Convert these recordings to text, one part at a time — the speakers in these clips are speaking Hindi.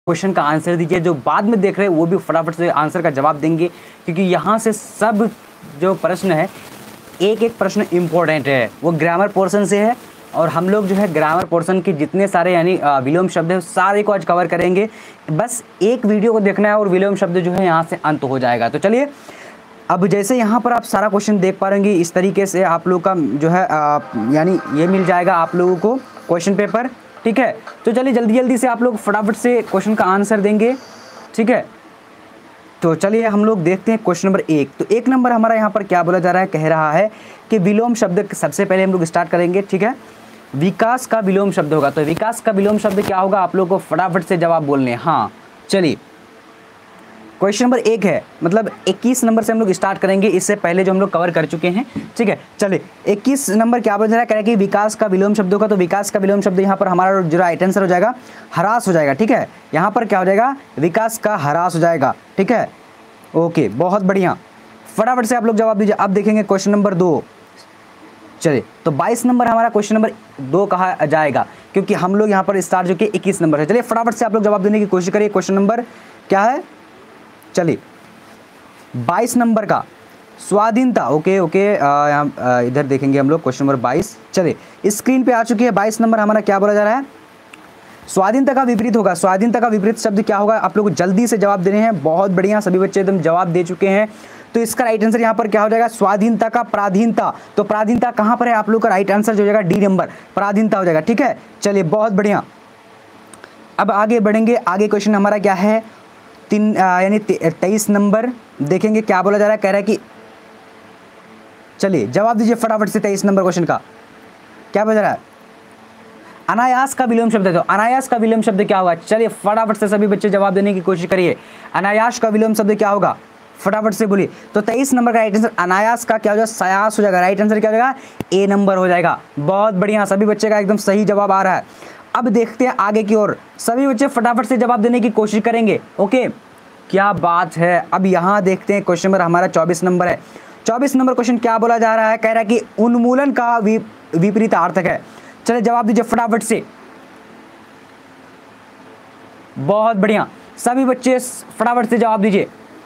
क्वेश्चन का आंसर दीजिए। जो बाद में देख रहे हैं वो भी फटाफट से आंसर का जवाब देंगे, क्योंकि यहाँ से सब जो प्रश्न है एक एक प्रश्न इम्पोर्टेंट है, वो ग्रामर पोर्शन से है। और हम लोग जो है ग्रामर पोर्शन के जितने सारे यानी विलोम शब्द है सारे को आज कवर करेंगे। बस एक वीडियो को देखना है और विलोम शब्द जो है यहाँ से अंत हो जाएगा। तो चलिए, अब जैसे यहाँ पर आप सारा क्वेश्चन देख पा रहेंगे, इस तरीके से आप लोग का जो है यानी ये मिल जाएगा आप लोगों को क्वेश्चन पेपर, ठीक है। तो चलिए जल्दी जल्दी से आप लोग फटाफट से क्वेश्चन का आंसर देंगे, ठीक है। तो चलिए हम लोग देखते हैं क्वेश्चन नंबर 1। तो 1 नंबर हमारा यहाँ पर क्या बोला जा रहा है, कह रहा है कि विलोम शब्द सबसे पहले हम लोग स्टार्ट करेंगे, ठीक है। विकास का विलोम शब्द होगा, तो विकास का विलोम शब्द क्या होगा, आप लोग को फटाफट से जवाब बोलने हैं। हाँ चलिए, क्वेश्चन नंबर 1 है, मतलब 21 नंबर से हम लोग स्टार्ट करेंगे, इससे पहले जो हम लोग कवर कर चुके हैं, ठीक है। चलिए 21 नंबर क्या बोल रहा है, कह रहा है कि विकास का विलोम शब्द होगा। तो विकास का विलोम शब्द यहाँ पर हमारा जो राइट आंसर हो जाएगा ह्रास हो जाएगा, ठीक है। यहाँ पर क्या हो जाएगा, विकास का ह्रास हो जाएगा, ठीक है। ओके, बहुत बढ़िया, फटाफट से आप लोग जवाब दीजिए। अब देखेंगे क्वेश्चन नंबर 2। चलिए, तो 22 नंबर हमारा क्वेश्चन नंबर 2 कहा जाएगा, क्योंकि हम लोग यहाँ पर स्टार्ट जो कि 21 नंबर है। चलिए फटाफट से आप लोग जवाब देने की कोशिश करिए। क्वेश्चन नंबर क्या है, चलिए 22 नंबर का स्वाधीनता। ओके यहाँ इधर देखेंगे हम लोग क्वेश्चन नंबर 22। चलिए स्क्रीन पे आ चुकी है 22 नंबर, हमारा क्या बोला जा रहा है, स्वाधीनता का विपरीत होगा। स्वाधीनता का विपरीत शब्द क्या होगा, आप लोग जल्दी से जवाब देने हैं। बहुत बढ़िया, सभी बच्चे एकदम जवाब दे चुके हैं। तो इसका राइट आंसर यहाँ पर क्या हो जाएगा, स्वाधीनता का पराधीनता। तो पराधीनता कहाँ पर है, आप लोग का राइट आंसर जो हो जाएगा डी नंबर, पराधीनता हो जाएगा, ठीक है। चलिए बहुत बढ़िया, अब आगे बढ़ेंगे। आगे क्वेश्चन हमारा क्या है, 23 नंबर देखेंगे क्या बोला जा रहा है, कह रहा है कि चलिए जवाब दीजिए फटाफट से। 23 नंबर क्वेश्चन का क्या बोला जा रहा है, अनायास का विलोम शब्द है। तो अनायास का विलोम शब्द क्या होगा, चलिए फटाफट से सभी बच्चे जवाब देने की कोशिश करिए। अनायास का विलोम शब्द क्या होगा, फटाफट से बोलिए। तो 23 नंबर का राइट आंसर अनायास का क्या हो जाएगा, सयास हो जाएगा। राइट आंसर क्या हो जाएगा, ए नंबर हो जाएगा। बहुत बढ़िया, सभी बच्चे का एकदम सही जवाब आ रहा है। अब देखते हैं आगे की ओर, सभी बच्चे फटाफट से जवाब देने की कोशिश करेंगे। ओके, क्या बात है। अब यहाँ देखते हैं क्वेश्चन नंबर हमारा 24 नंबर है। 24 नंबर क्वेश्चन क्या बोला जा रहा है, कह रहा है कि उन्मूलन का विपरीतार्थक है। चलिए जवाब दीजिए फटाफट से, बहुत बढ़िया, सभी बच्चे फटाफट से जवाब दीजिए।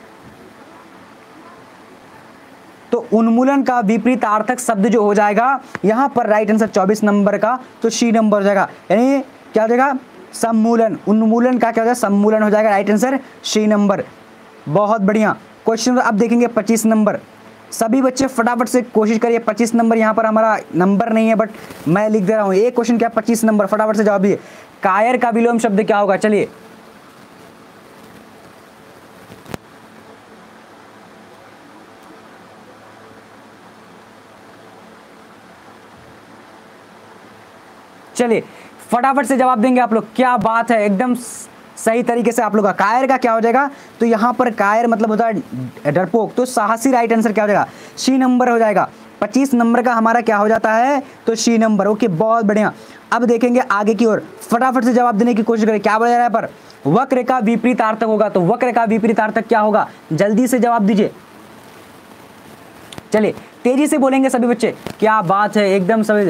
तो उन्मूलन का विपरीतार्थक शब्द जो हो जाएगा यहाँ पर राइट आंसर 24 नंबर का, तो सी नंबर हो जाएगा, यानी क्या हो जाएगा, सम्मूलन। उन्मूलन का क्या हो जाएगा, सम्मूलन हो जाएगा। राइट आंसर सी नंबर, बहुत बढ़िया। क्वेश्चन अब देखेंगे 25 नंबर, सभी बच्चे फटाफट से कोशिश करिए। 25 नंबर यहाँ पर हमारा नंबर नहीं है, बट मैं लिख दे रहा हूँ। एक क्वेश्चन क्या, 25 नंबर, फटाफट से जवाब दीजिए। कायर का विलोम शब्द क्या होगा, चलिए चलिए फटाफट से जवाब देंगे आप लोग। क्या बात है, एकदम सही तरीके से आप लोग का। कायर का क्या हो जाएगा, तो यहाँ पर कायर मतलब होता है डरपोक, तो साहसी। राइट आंसर क्या हो जाएगा, सी नंबर हो जाएगा। 25 नंबर का हमारा क्या हो जाता है, तो सी नंबर। ओके, बहुत बढ़िया। अब देखेंगे आगे की ओर, फटाफट से जवाब देने की कोशिश करें। क्या बोला जा रहा है पर, वक्र का विपरीतार्थक होगा। तो वक्र का विपरीतार्थक क्या होगा, जल्दी से जवाब दीजिए। चलिए तेजी से बोलेंगे सभी बच्चे। क्या बात है, एकदम सभी।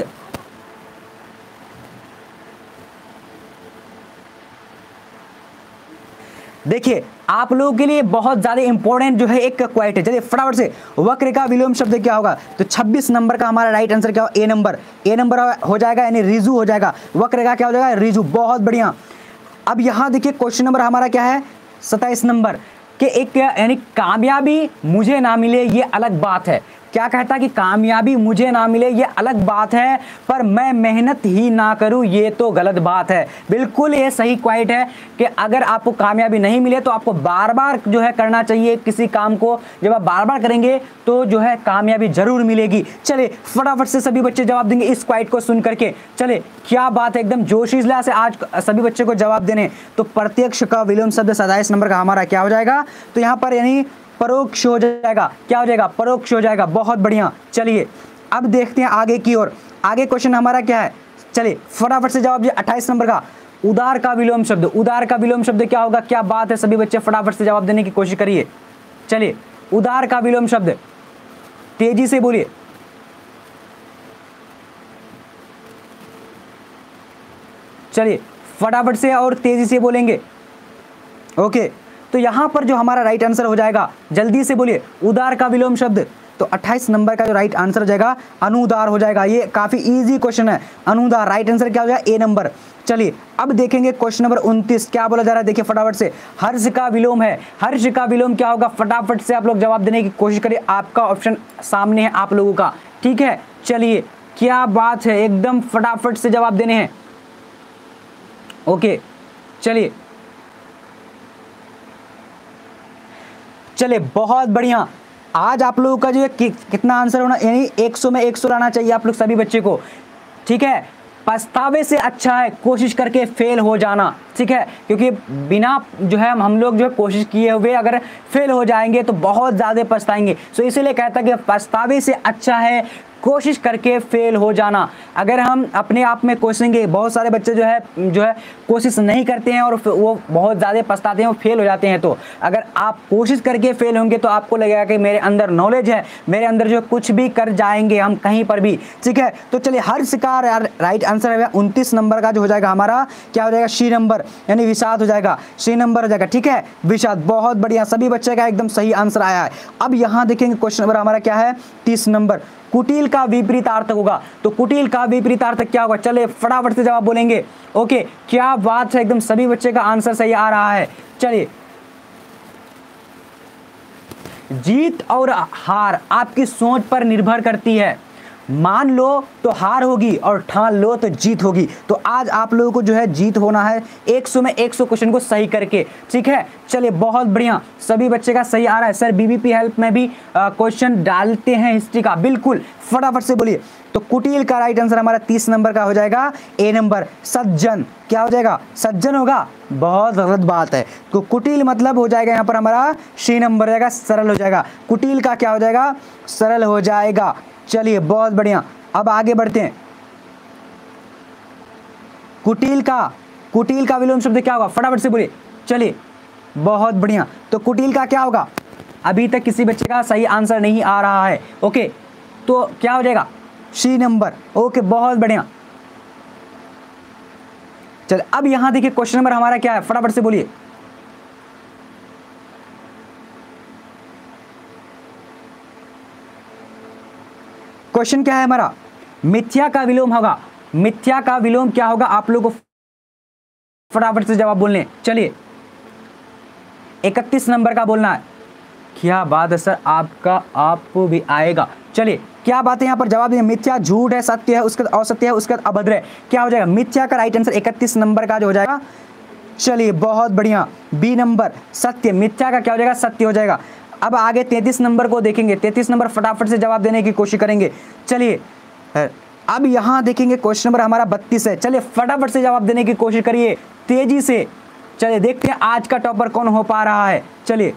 देखिए आप लोगों के लिए बहुत ज्यादा इंपॉर्टेंट जो है एक क्वाइट है। चलिए फटाफट से, वक्र का विलोम शब्द क्या होगा, तो 26 नंबर का हमारा राइट आंसर क्या होगा, ए नंबर। ए नंबर हो जाएगा, यानी रिजु हो जाएगा। वक्र का क्या हो जाएगा, रिजु। बहुत बढ़िया। अब यहां देखिए क्वेश्चन नंबर हमारा क्या है, 27 नंबर के एक यानी कामयाबी मुझे ना मिले ये अलग बात है। क्या कहता है कि कामयाबी मुझे ना मिले ये अलग बात है, पर मैं मेहनत ही ना करूं ये तो गलत बात है। बिल्कुल ये सही क्वाइट है कि अगर आपको कामयाबी नहीं मिले तो आपको बार बार जो है करना चाहिए किसी काम को। जब आप बार बार करेंगे तो जो है कामयाबी जरूर मिलेगी। चले फटाफट से सभी बच्चे जवाब देंगे इस क्वाइट को सुन करके। चले, क्या बात है, एकदम जोशीला से आज सभी बच्चे को जवाब देने। तो प्रत्यक्ष का विलोम शब्द 27 नंबर का हमारा क्या हो जाएगा, तो यहाँ पर यानी परोक्ष हो जाएगा। क्या हो जाएगा, परोक्ष हो जाएगा। बहुत बढ़िया। चलिए अब देखते हैं आगे की ओर। आगे क्वेश्चन हमारा क्या है, चलिए फटाफट से जवाब दीजिए। 28 नंबर का उदार का विलोम शब्द। उदार का विलोम शब्द क्या होगा, क्या बात है, सभी बच्चे फटाफट से जवाब देने की कोशिश करिए। चलिए उदार का विलोम शब्द तेजी से बोलिए। चलिए फटाफट से और तेजी से बोलेंगे। ओके, तो यहाँ पर जो हमारा राइट आंसर हो जाएगा, जल्दी से बोलिए, उदार का विलोम शब्द। तो 28 नंबर का जो राइट आंसर हो जाएगा अनुदार हो जाएगा। ये काफी इजी क्वेश्चन है, अनुदार। राइट आंसर क्या हो जाएगा? A number. चलिए अब देखेंगे क्वेश्चन नंबर 29 क्या बोला जा रहा है, देखिए फटाफट से। हर्ष का विलोम है, हर्ष का विलोम क्या होगा? फटाफट से आप लोग जवाब देने की कोशिश करिए, आपका ऑप्शन सामने है आप लोगों का, ठीक है। चलिए क्या बात है, एकदम फटाफट से जवाब देने हैं। ओके चलिए चलिए, बहुत बढ़िया। आज आप लोगों का जो है कितना आंसर होना, यानी 100 में 100 लाना चाहिए आप लोग सभी बच्चे को, ठीक है। पछतावे से अच्छा है कोशिश करके फेल हो जाना, ठीक है, क्योंकि बिना जो है हम लोग जो है कोशिश किए हुए अगर फेल हो जाएंगे तो बहुत ज़्यादा पछताएंगे। सो इसीलिए कहता है कि पछतावे से अच्छा है कोशिश करके फेल हो जाना। अगर हम अपने आप में कोशिशेंगे, बहुत सारे बच्चे जो है कोशिश नहीं करते हैं और वो बहुत ज़्यादा पछताते हैं, वो फेल हो जाते हैं। तो अगर आप कोशिश करके फेल होंगे तो आपको लगेगा कि मेरे अंदर नॉलेज है, मेरे अंदर जो कुछ भी कर जाएंगे हम कहीं पर भी, ठीक है। तो चलिए हर्ष का राइट आंसर है 29 नंबर का जो हो जाएगा हमारा क्या हो जाएगा? सी नंबर, यानी विषाद हो जाएगा, सी नंबर हो जाएगा, ठीक है, विषाद। बहुत बढ़िया, सभी बच्चे का एकदम सही आंसर आया है। अब यहाँ देखेंगे क्वेश्चन नंबर हमारा क्या है? 30 नंबर। कुटिल का विपरीतार्थक होगा, तो कुटिल का विपरीतार्थक क्या होगा? चलिए फटाफट से जवाब बोलेंगे। ओके क्या बात है, एकदम सभी बच्चे का आंसर सही आ रहा है। चलिए, जीत और हार आपकी सोच पर निर्भर करती है। मान लो तो हार होगी और ठान लो तो जीत होगी। तो आज आप लोगों को जो है जीत होना है 100 में 100 क्वेश्चन को सही करके, ठीक है। चलिए बहुत बढ़िया, सभी बच्चे का सही आ रहा है। सर बीबीपी हेल्प में भी क्वेश्चन डालते हैं हिस्ट्री का, बिल्कुल फटाफट से बोलिए। तो कुटिल का राइट आंसर हमारा 30 नंबर का हो जाएगा ए नंबर, सज्जन। क्या हो जाएगा? सज्जन होगा। बहुत गलत बात है, तो कुटिल मतलब हो जाएगा यहाँ पर हमारा सी नंबर जाएगा, सरल हो जाएगा। कुटिल का क्या हो जाएगा? सरल हो जाएगा। चलिए बहुत बढ़िया, अब आगे बढ़ते हैं। कुटिल का विलोम शब्द क्या होगा? फटाफट से बोलिए। चलिए बहुत बढ़िया, तो कुटिल का क्या होगा? अभी तक किसी बच्चे का सही आंसर नहीं आ रहा है। ओके तो क्या हो जाएगा? सी नंबर। ओके बहुत बढ़िया। चलिए अब यहां देखिए क्वेश्चन नंबर हमारा क्या है, फटाफट से बोलिए। क्वेश्चन क्या है हमारा? मिथ्या का विलोम होगा। मिथ्या का विलोम क्या होगा? आप लोगों को फटाफट से जवाब बोलने। चलिए 31 नंबर का बोलना है। क्या बात है सर, आपका आप भी आएगा। चलिए क्या बात है यहाँ पर जवाब दिए। मिथ्या झूठ है, सत्य है, उसके बाद असत्य है, उसके बाद अभद्र है। क्या हो जाएगा? मिथ्या का राइट आंसर 31 नंबर का जो हो जाएगा। चलिए बहुत बढ़िया, बी नंबर सत्य। मिथ्या का क्या हो जाएगा? सत्य हो जाएगा। अब आगे 33 नंबर को देखेंगे। 33 नंबर फटाफट से जवाब देने की कोशिश करेंगे। चलिए अब यहां देखेंगे क्वेश्चन नंबर हमारा 32 है। चलिए फटाफट से जवाब देने की कोशिश करिए तेजी से। चलिए देखते हैं आज का टॉपर कौन हो पा रहा है। चलिए,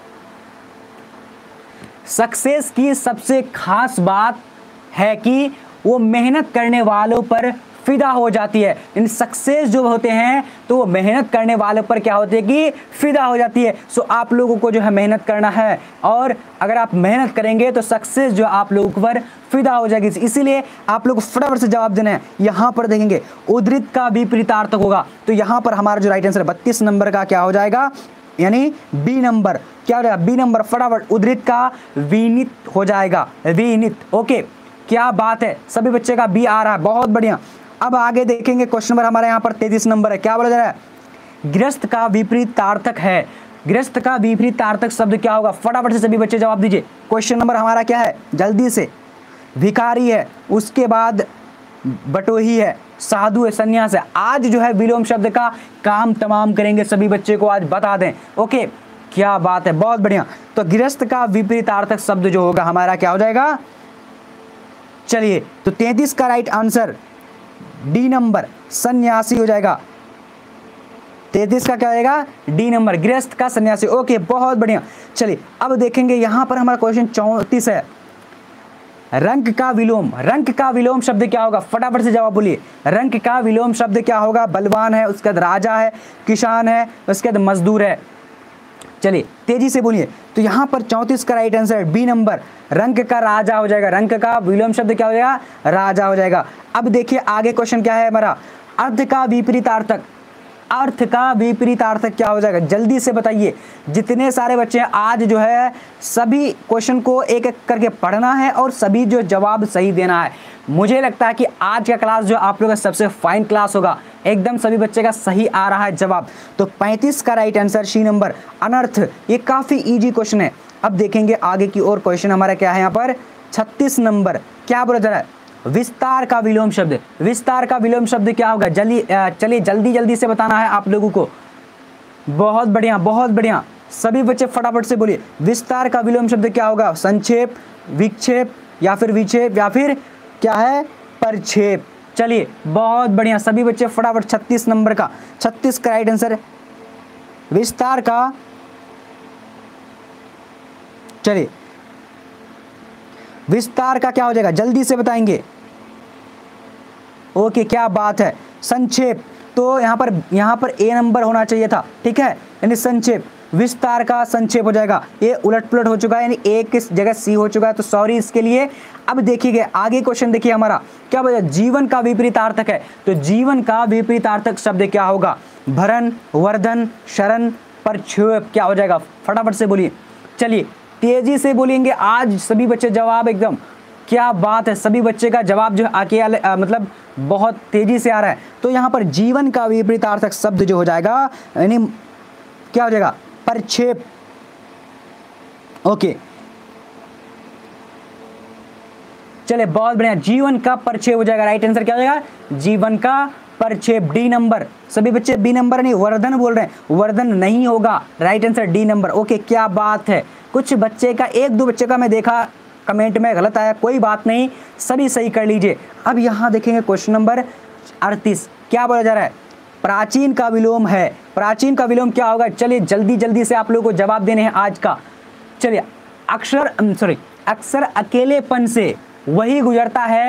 सक्सेस की सबसे खास बात है कि वो मेहनत करने वालों पर फिदा हो जाती है। इन सक्सेस जो होते हैं तो वो मेहनत करने वालों पर क्या होती है कि फिदा हो जाती है। सो आप लोगों को जो है मेहनत करना है, और अगर आप मेहनत करेंगे तो सक्सेस जो आप लोगों पर फिदा हो जाएगी। इसीलिए आप लोग फटाफट से जवाब देना है। यहाँ पर देखेंगे उद्धृत का विपरीतार्थक होगा, तो यहाँ पर हमारा जो राइट आंसर 32 नंबर का क्या हो जाएगा? यानी बी नंबर। क्या हो जाएगा? B number. फटाफट उद्धृत का विनित हो जाएगा, विनित। ओके क्या बात है, सभी बच्चे का बी आ रहा है, बहुत बढ़िया। अब आगे देखेंगे क्वेश्चन नंबर हमारे यहाँ पर 33 नंबर है। क्या बोला जा रहा है? गृहस्थ का विपरीतार्थक है। गृहस्थ का विपरीतार्थक शब्द क्या होगा? फटाफट से सभी बच्चे जवाब दीजिए। क्वेश्चन नंबर हमारा क्या है? जल्दी से। भिखारी है, उसके बाद बटोही है, साधु है, सन्यास है। आज जो है विलोम शब्द का काम तमाम करेंगे, सभी बच्चे को आज बता दें। ओके क्या बात है, बहुत बढ़िया। तो गृहस्थ का विपरीतार्थक शब्द जो होगा हमारा क्या हो जाएगा? चलिए तो 33 का राइट आंसर डी नंबर, सन्यासी हो जाएगा। 33 का क्या आएगा? डी नंबर, गृहस्थ का सन्यासी। ओके बहुत बढ़िया। चलिए अब देखेंगे यहाँ पर हमारा क्वेश्चन 34 है। रंक का विलोम। रंक का विलोम शब्द क्या होगा? फटाफट से जवाब बोलिए। रंक का विलोम शब्द क्या होगा? बलवान है, उसके बाद राजा है, किसान है, उसके बाद मजदूर है। चलिए तेजी से बोलिए। तो यहाँ पर 34 का राइट आंसर बी नंबर, रंक का राजा हो जाएगा। रंक का विलोम शब्द क्या हो जाएगा? राजा हो जाएगा। अब देखिए आगे क्वेश्चन क्या है हमारा? अर्थ का विपरीतार्थक। अर्थ का विपरीतार्थक क्या हो जाएगा, जल्दी से बताइए। जितने सारे बच्चे हैं आज जो है सभी क्वेश्चन को एक एक करके पढ़ना है और सभी जो जवाब सही देना है। मुझे लगता है कि आज का क्लास जो आप लोगों का सबसे फाइन क्लास होगा, एकदम सभी बच्चे का सही आ रहा है जवाब। तो 35 का राइट आंसर सी नंबर अनर्थ। ये काफ़ी ईजी क्वेश्चन है। अब देखेंगे आगे की ओर क्वेश्चन हमारा क्या है यहाँ पर 36 नंबर। क्या बोला जा रहा है, विस्तार का विलोम शब्द। विस्तार का विलोम शब्द क्या होगा, चलिए जल्दी जल्दी से बताना है आप लोगों को। बहुत बढ़िया बहुत बढ़िया, सभी बच्चे फटाफट से बोलिए विस्तार का विलोम शब्द क्या होगा। संक्षेप, विक्षेप या फिर विक्षेप या फिर क्या है परक्षेप। चलिए बहुत बढ़िया, सभी बच्चे फटाफट 36 नंबर का, 36 का राइट आंसर विस्तार का। चलिए विस्तार का क्या हो जाएगा, जल्दी से बताएंगे। ओके क्या बात है, संक्षेप। तो यहाँ पर ए नंबर होना चाहिए था, ठीक है, यानी संक्षेप। विस्तार का संक्षेप हो जाएगा। ये उलट पुलट हो चुका है, यानी ए किस जगह सी हो चुका है, तो सॉरी इसके लिए। अब देखिए आगे क्वेश्चन देखिए हमारा क्या बोला, जीवन का विपरीतार्थक है। तो जीवन का विपरीतार्थक शब्द क्या होगा, भरण, वर्धन, शरण, परक्षेप क्या हो जाएगा, फटाफट से बोलिए। चलिए तेजी से बोलेंगे, आज सभी बच्चे जवाब एकदम, क्या बात है, सभी बच्चे का जवाब जो आके मतलब बहुत तेजी से आ रहा है। तो यहाँ पर जीवन का विपरीतार्थक शब्द जो हो जाएगा यानी क्या हो जाएगा, परक्षेप। ओके चले बहुत बढ़िया, जीवन का परक्षेप हो जाएगा। राइट आंसर क्या हो जाएगा, जीवन का परक्षेप, डी नंबर। सभी बच्चे बी नंबर नहीं, वर्धन बोल रहे हैं, वर्धन नहीं होगा, right answer D number. Okay क्या बात है, कुछ बच्चे का, एक दो बच्चे का मैं देखा कमेंट में गलत आया, कोई बात नहीं, सभी सही कर लीजिए। अब यहाँ देखेंगे क्वेश्चन नंबर 38। क्या बोला जा रहा है, प्राचीन का विलोम है। प्राचीन का विलोम क्या होगा, चलिए जल्दी जल्दी से आप लोगों को जवाब देने हैं आज का। चलिए अक्सर अकेलेपन से वही गुजरता है।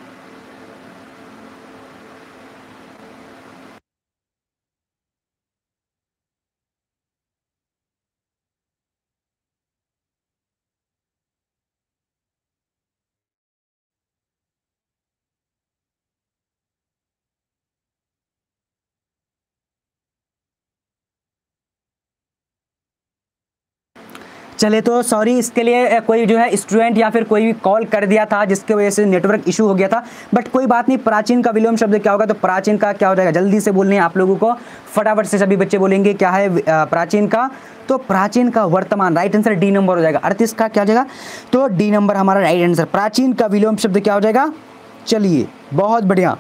चले तो सॉरी इसके लिए, कोई जो है स्टूडेंट या फिर कोई भी कॉल कर दिया था जिसकी वजह से नेटवर्क इशू हो गया था, बट कोई बात नहीं। प्राचीन का विलोम शब्द क्या होगा, तो प्राचीन का क्या हो जाएगा, जल्दी से बोलने हैं आप लोगों को, फटाफट से सभी बच्चे बोलेंगे क्या है प्राचीन का। तो प्राचीन का वर्तमान, राइट आंसर डी नंबर हो जाएगा। 38 का क्या हो जाएगा, तो डी नंबर हमारा राइट आंसर। प्राचीन का विलोम शब्द क्या हो जाएगा, चलिए बहुत बढ़िया।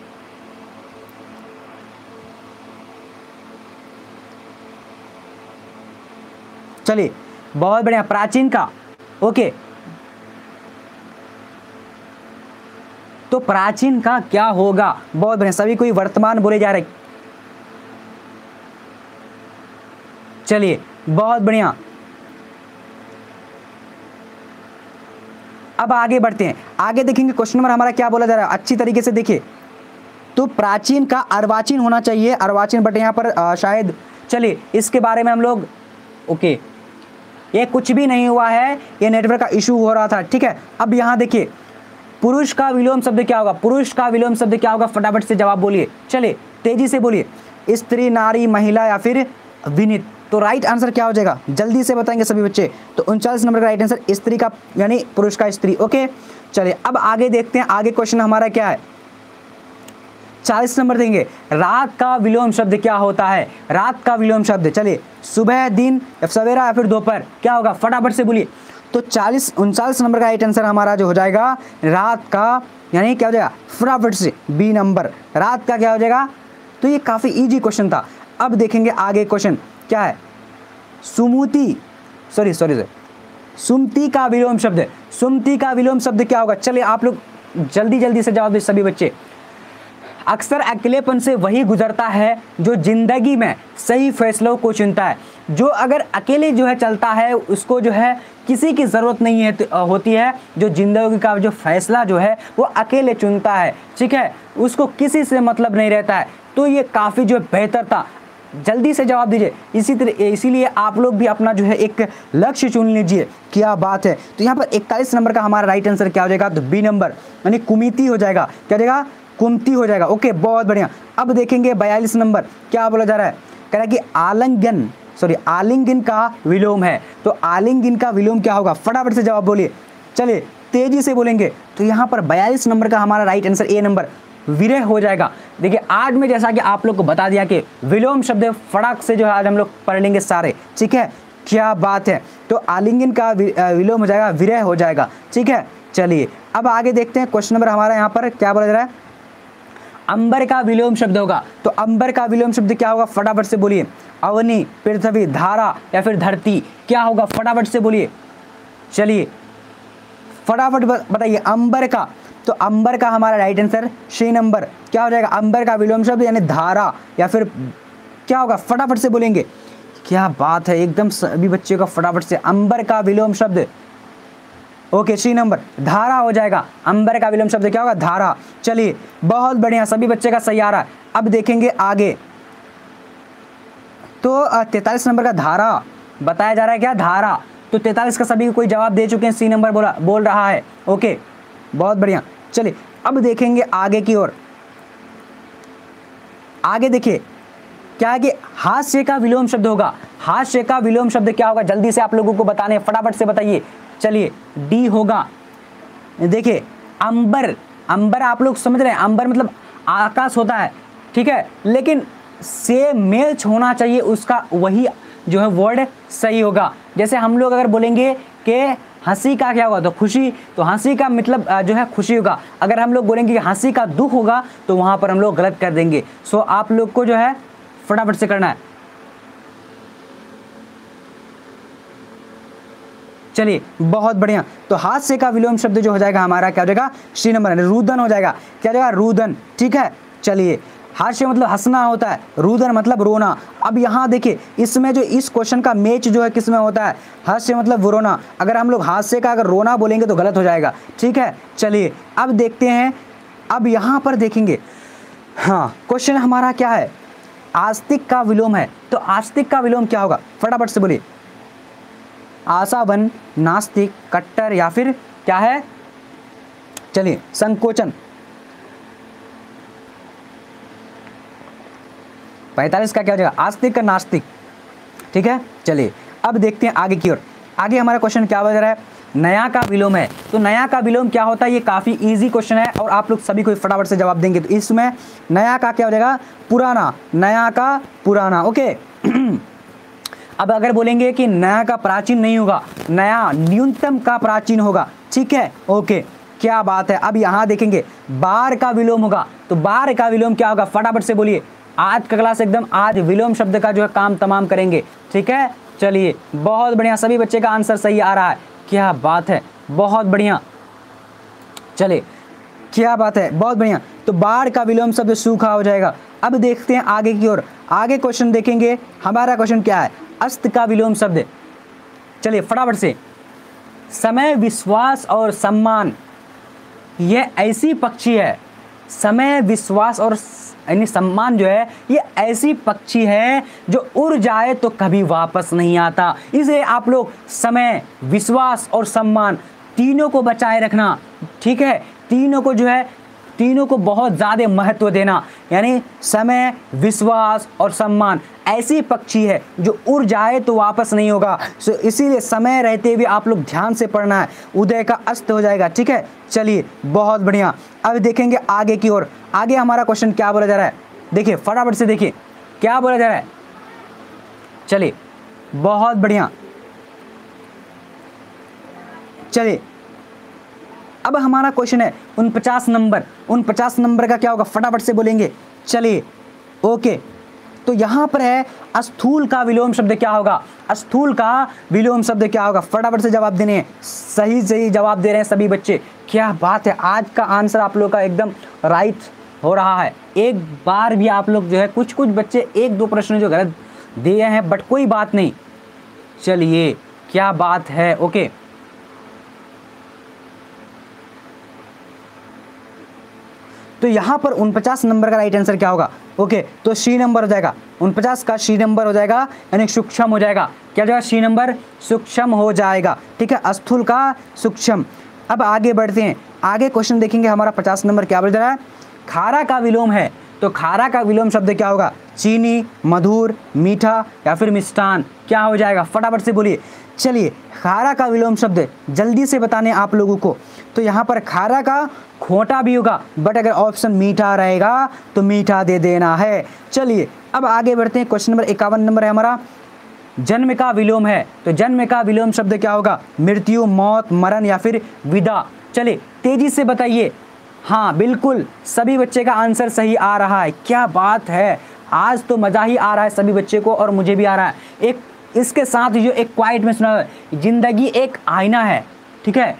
चलिए बहुत बढ़िया, प्राचीन का। ओके तो प्राचीन का क्या होगा, बहुत बढ़िया, सभी कोई वर्तमान बोले जा रहे। चलिए बहुत बढ़िया, अब आगे बढ़ते हैं। आगे देखेंगे क्वेश्चन नंबर हमारा क्या बोला जा रहा है, अच्छी तरीके से देखिए। तो प्राचीन का अर्वाचीन होना चाहिए, अर्वाचीन, बट यहाँ पर शायद, चलिए इसके बारे में हम लोग, ओके ये कुछ भी नहीं हुआ है, ये नेटवर्क का इशू हो रहा था, ठीक है। अब यहाँ देखिए पुरुष का विलोम शब्द क्या होगा, पुरुष का विलोम शब्द क्या होगा, फटाफट से जवाब बोलिए, चलिए तेजी से बोलिए। स्त्री, नारी, महिला या फिर विनीत। तो राइट आंसर क्या हो जाएगा, जल्दी से बताएंगे सभी बच्चे। तो 39 नंबर का राइट आंसर स्त्री का, यानी पुरुष का स्त्री। ओके चलिए अब आगे देखते हैं, आगे क्वेश्चन हमारा क्या है, 40 नंबर देंगे। रात का विलोम शब्द क्या होता है, रात का विलोम शब्द, चलिए सुबह, दिन, सवेरा या फिर दोपहर, क्या होगा, फटाफट से बोलिए। तो 39 नंबर का राइट आंसर हमारा जो हो जाएगा रात का, यानी क्या हो जाएगा, फटाफट से बी नंबर, रात का क्या हो जाएगा। तो ये काफ़ी इजी क्वेश्चन था। अब देखेंगे आगे क्वेश्चन क्या है, सुमति का विलोम शब्द, सुमति का विलोम शब्द क्या होगा। चलिए आप लोग जल्दी जल्दी से जवाब दे सभी बच्चे। अक्सर अकेलेपन से वही गुजरता है जो जिंदगी में सही फैसलों को चुनता है। जो अगर अकेले जो है चलता है उसको जो है किसी की ज़रूरत नहीं है होती है, जो जिंदगी का जो फैसला जो है वो अकेले चुनता है, ठीक है, उसको किसी से मतलब नहीं रहता है। तो ये काफ़ी जो बेहतर था, जल्दी से जवाब दीजिए। इसीलिए आप लोग भी अपना जो है एक लक्ष्य चुन लीजिए, क्या बात है। तो यहाँ पर 41 नंबर का हमारा राइट आंसर क्या हो जाएगा, तो बी नंबर, यानी कुमिति हो जाएगा, क्या हो जाएगा, कुंती हो जाएगा। ओके, बहुत बढ़िया। अब देखेंगे 42 नंबर क्या बोला जा रहा है, कह रहा है कि आलिंगन का विलोम है। तो आलिंगन का विलोम क्या होगा, फटाफट से जवाब बोलिए, चलिए तेजी से बोलेंगे। तो यहाँ पर 42 नंबर का हमारा राइट आंसर ए नंबर विरह हो जाएगा। देखिए आज में जैसा कि आप लोग को बता दिया कि विलोम शब्द फटाक से जो है आज हम लोग पढ़ लेंगे सारे, ठीक है, क्या बात है। तो आलिंगन का विलोम हो जाएगा, विरह हो जाएगा, ठीक है। चलिए अब आगे देखते हैं क्वेश्चन नंबर हमारा यहाँ पर क्या बोला जा रहा है, अंबर का विलोम शब्द होगा। तो अंबर का विलोम शब्द क्या होगा, फटाफट से बोलिए, अवनी, पृथ्वी, धारा या फिर धरती, क्या होगा, फटाफट से बोलिए, चलिए फटाफट बताइए अंबर का। तो अंबर का हमारा राइट आंसर सी नंबर क्या हो जाएगा, अंबर का विलोम शब्द यानी धारा या फिर क्या होगा, फटाफट से बोलेंगे, क्या बात है, एकदम सभी बच्चों का फटाफट से, अंबर का विलोम शब्द, ओके सी नंबर धारा हो जाएगा। अंबर का विलोम शब्द क्या होगा, धारा। चलिए बहुत बढ़िया, सभी बच्चे का सही आ रहा है। अब देखेंगे आगे, तो 43 नंबर का धारा बताया जा रहा है, क्या धारा। तो 43 का सभी कोई जवाब दे चुके हैं, सी नंबर बोल रहा है, ओके बहुत बढ़िया। चलिए अब देखेंगे आगे की ओर, आगे देखिए क्या है कि हास्य का विलोम शब्द होगा। हास्य का विलोम शब्द क्या होगा, जल्दी से आप लोगों को बताने, फटाफट से बताइए। चलिए डी होगा। देखिए अंबर, अंबर आप लोग समझ रहे हैं, अंबर मतलब आकाश होता है, ठीक है, लेकिन से मेल होना चाहिए उसका, वही जो है वर्ड सही होगा। जैसे हम लोग अगर बोलेंगे कि हंसी का क्या होगा, तो खुशी, तो हंसी का मतलब जो है खुशी होगा। अगर हम लोग बोलेंगे कि हंसी का दुख होगा तो वहां पर हम लोग गलत कर देंगे। सो आप लोग को जो है फटाफट से करना है। चलिए बहुत बढ़िया। तो हास्य का विलोम शब्द जो हो जाएगा हमारा क्या हो जाएगा, सी नंबर रुदन हो जाएगा, क्या हो जाएगा, रुदन, ठीक है। चलिए हास्य मतलब हंसना होता है, रुदन मतलब रोना। अब यहाँ देखिए इसमें जो इस क्वेश्चन का मैच जो है किसमें होता है, हास्य मतलब रोना। अगर हम लोग हास्य का अगर रोना बोलेंगे तो गलत हो जाएगा, ठीक है। चलिए अब देखते हैं, अब यहाँ पर देखेंगे, हाँ क्वेश्चन हमारा क्या है, आस्तिक का विलोम है। तो आस्तिक का विलोम क्या होगा, फटाफट से बोलिए, आशावन, नास्तिक, कट्टर या फिर क्या है, चलिए संकोचन। 45 का क्या हो जाएगा, आस्तिक का नास्तिक, ठीक है। चलिए अब देखते हैं आगे की ओर। आगे हमारा क्वेश्चन क्या बता रहा है, नया का विलोम है। तो नया का विलोम क्या होता है, ये काफ़ी इजी क्वेश्चन है और आप लोग सभी को फटाफट से जवाब देंगे। तो इसमें नया का क्या हो जाएगा, पुराना, नया का पुराना, ओके। अब अगर बोलेंगे कि नया का प्राचीन नहीं होगा, नया न्यूनतम का प्राचीन होगा, ठीक है, ओके क्या बात है। अब यहाँ देखेंगे बार का विलोम होगा। तो बार का विलोम क्या होगा, फटाफट से बोलिए। आज का क्लास एकदम आज विलोम शब्द का जो है काम तमाम करेंगे, ठीक है। चलिए बहुत बढ़िया, सभी बच्चे का आंसर सही आ रहा है, क्या बात है, बहुत बढ़िया। चलिए क्या बात है, बहुत बढ़िया। तो बाढ़ का विलोम शब्द सूखा हो जाएगा। अब देखते हैं आगे की ओर, आगे क्वेश्चन देखेंगे। हमारा क्वेश्चन क्या है, अस्त का विलोम शब्द। चलिए फटाफट से, समय, विश्वास और सम्मान, यह ऐसी पक्षी है, समय, विश्वास और यानी सम्मान जो है ये ऐसी पक्षी है जो उड़ जाए तो कभी वापस नहीं आता। इसे आप लोग समय, विश्वास और सम्मान तीनों को बचाए रखना, ठीक है। तीनों को जो है, तीनों को बहुत ज़्यादा महत्व देना, यानी समय, विश्वास और सम्मान ऐसी पक्षी है जो उड़ जाए तो वापस नहीं होगा। सो इसीलिए समय रहते हुए आप लोग ध्यान से पढ़ना है, उदय का अस्त हो जाएगा, ठीक है। चलिए बहुत बढ़िया। अब देखेंगे आगे की ओर। आगे हमारा क्वेश्चन क्या बोला जा रहा है, देखिए फटाफट से देखिए क्या बोला जा रहा है। चलिए बहुत बढ़िया। चलिए अब हमारा क्वेश्चन है 49 नंबर। 49 नंबर का क्या होगा, फटाफट से बोलेंगे। चलिए ओके, तो यहाँ पर है स्थूल का विलोम शब्द क्या होगा, स्थूल का विलोम शब्द क्या होगा, फटाफट से जवाब देने हैं। सही जवाब दे रहे हैं सभी बच्चे, क्या बात है। आज का आंसर आप लोग का एकदम राइट हो रहा है। एक बार भी आप लोग जो है कुछ बच्चे 1-2 प्रश्न जो गलत दिए हैं, बट कोई बात नहीं। चलिए क्या बात है, ओके। तो यहाँ पर 49 नंबर का राइट आंसर क्या होगा, ओके। तो सी नंबर हो जाएगा, 49 का सी नंबर हो जाएगा, यानी सूक्ष्म हो जाएगा। क्या हो जाएगा, सी नंबर सूक्ष्म हो जाएगा, ठीक है। स्थूल का सूक्ष्म। अब आगे बढ़ते हैं, आगे क्वेश्चन देखेंगे। हमारा 50 नंबर क्या बोल रहा है, खारा का विलोम है, तो खारा का विलोम शब्द क्या होगा? चीनी, मधुर, मीठा या फिर मिष्टान, क्या हो जाएगा? फटाफट से बोलिए। चलिए, खारा का विलोम शब्द जल्दी से बताने आप लोगों को, तो यहाँ पर खारा का खोटा भी होगा, बट अगर ऑप्शन मीठा रहेगा तो मीठा दे देना है। चलिए अब आगे बढ़ते हैं। क्वेश्चन नंबर 51 नंबर है हमारा, जन्म का विलोम है, तो जन्म का विलोम शब्द क्या होगा? मृत्यु, मौत, मरण या फिर विदा। चलिए तेजी से बताइए। हाँ बिल्कुल, सभी बच्चे का आंसर सही आ रहा है, क्या बात है, आज तो मज़ा ही आ रहा है सभी बच्चे को और मुझे भी आ रहा है। एक इसके साथ जो एक क्वाइट में सुना, जिंदगी एक आईना है, ठीक है,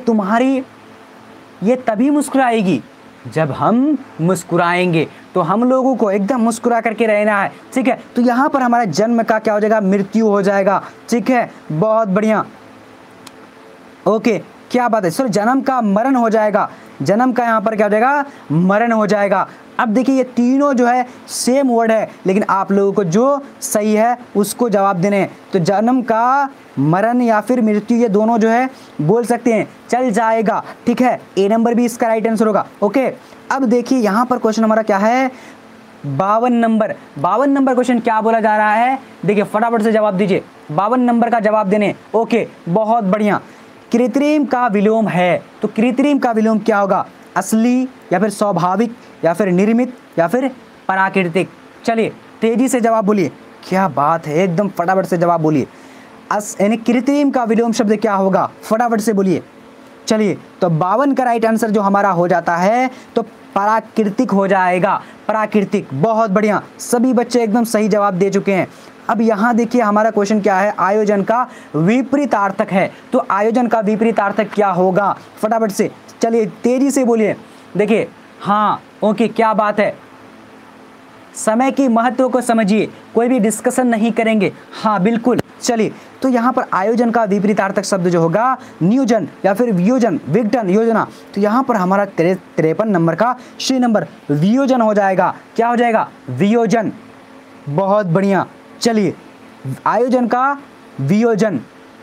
ये तभी मुस्कुराएगी जब हम मुस्कुराएंगे, तो हम लोगों को एकदम मुस्कुरा करके रहना है, ठीक है। तो यहाँ पर हमारा जन्म का क्या हो जाएगा? मृत्यु हो जाएगा, ठीक है, बहुत बढ़िया, ओके, क्या बात है। सर जन्म का मरण हो जाएगा, जन्म का यहाँ पर क्या हो जाएगा? मरण हो जाएगा। अब देखिए ये तीनों जो है सेम वर्ड है, लेकिन आप लोगों को जो सही है उसको जवाब देने हैं। तो जन्म का मरण या फिर मृत्यु, ये दोनों जो है बोल सकते हैं, चल जाएगा, ठीक है। ए नंबर भी इसका राइट आंसर होगा, ओके। अब देखिए यहाँ पर क्वेश्चन हमारा क्या है? 52 नंबर क्वेश्चन क्या बोला जा रहा है? देखिए फटाफट से जवाब दीजिए, 52 नंबर का जवाब देने, ओके, बहुत बढ़िया। कृत्रिम का विलोम है, तो कृत्रिम का विलोम क्या होगा? असली या फिर स्वाभाविक या फिर निर्मित या फिर प्राकृतिक। चलिए तेजी से जवाब बोलिए, क्या बात है, एकदम फटाफट से जवाब बोलिए। यानी कृत्रिम का विलोम शब्द क्या होगा? फटाफट से बोलिए। चलिए तो 52 का राइट आंसर जो हमारा हो जाता है तो प्राकृतिक हो जाएगा, प्राकृतिक, बहुत बढ़िया, सभी बच्चे एकदम सही जवाब दे चुके हैं। अब यहाँ देखिए हमारा क्वेश्चन क्या है? आयोजन का विपरीतार्थक है, तो आयोजन का विपरीतार्थक क्या होगा? फटाफट से चलिए तेजी से बोलिए। देखिए हाँ, ओके, क्या बात है, समय की महत्व को समझिए, कोई भी डिस्कशन नहीं करेंगे, हाँ बिल्कुल। चलिए तो यहाँ पर आयोजन का विपरीतार्थक शब्द जो होगा नियोजन या फिर वियोजन, विघटन, योजना, तो यहाँ पर हमारा 53 नंबर का सी नंबर वियोजन हो जाएगा। क्या हो जाएगा? वियोजन, बहुत बढ़िया। चलिए आयोजन का वियोजन।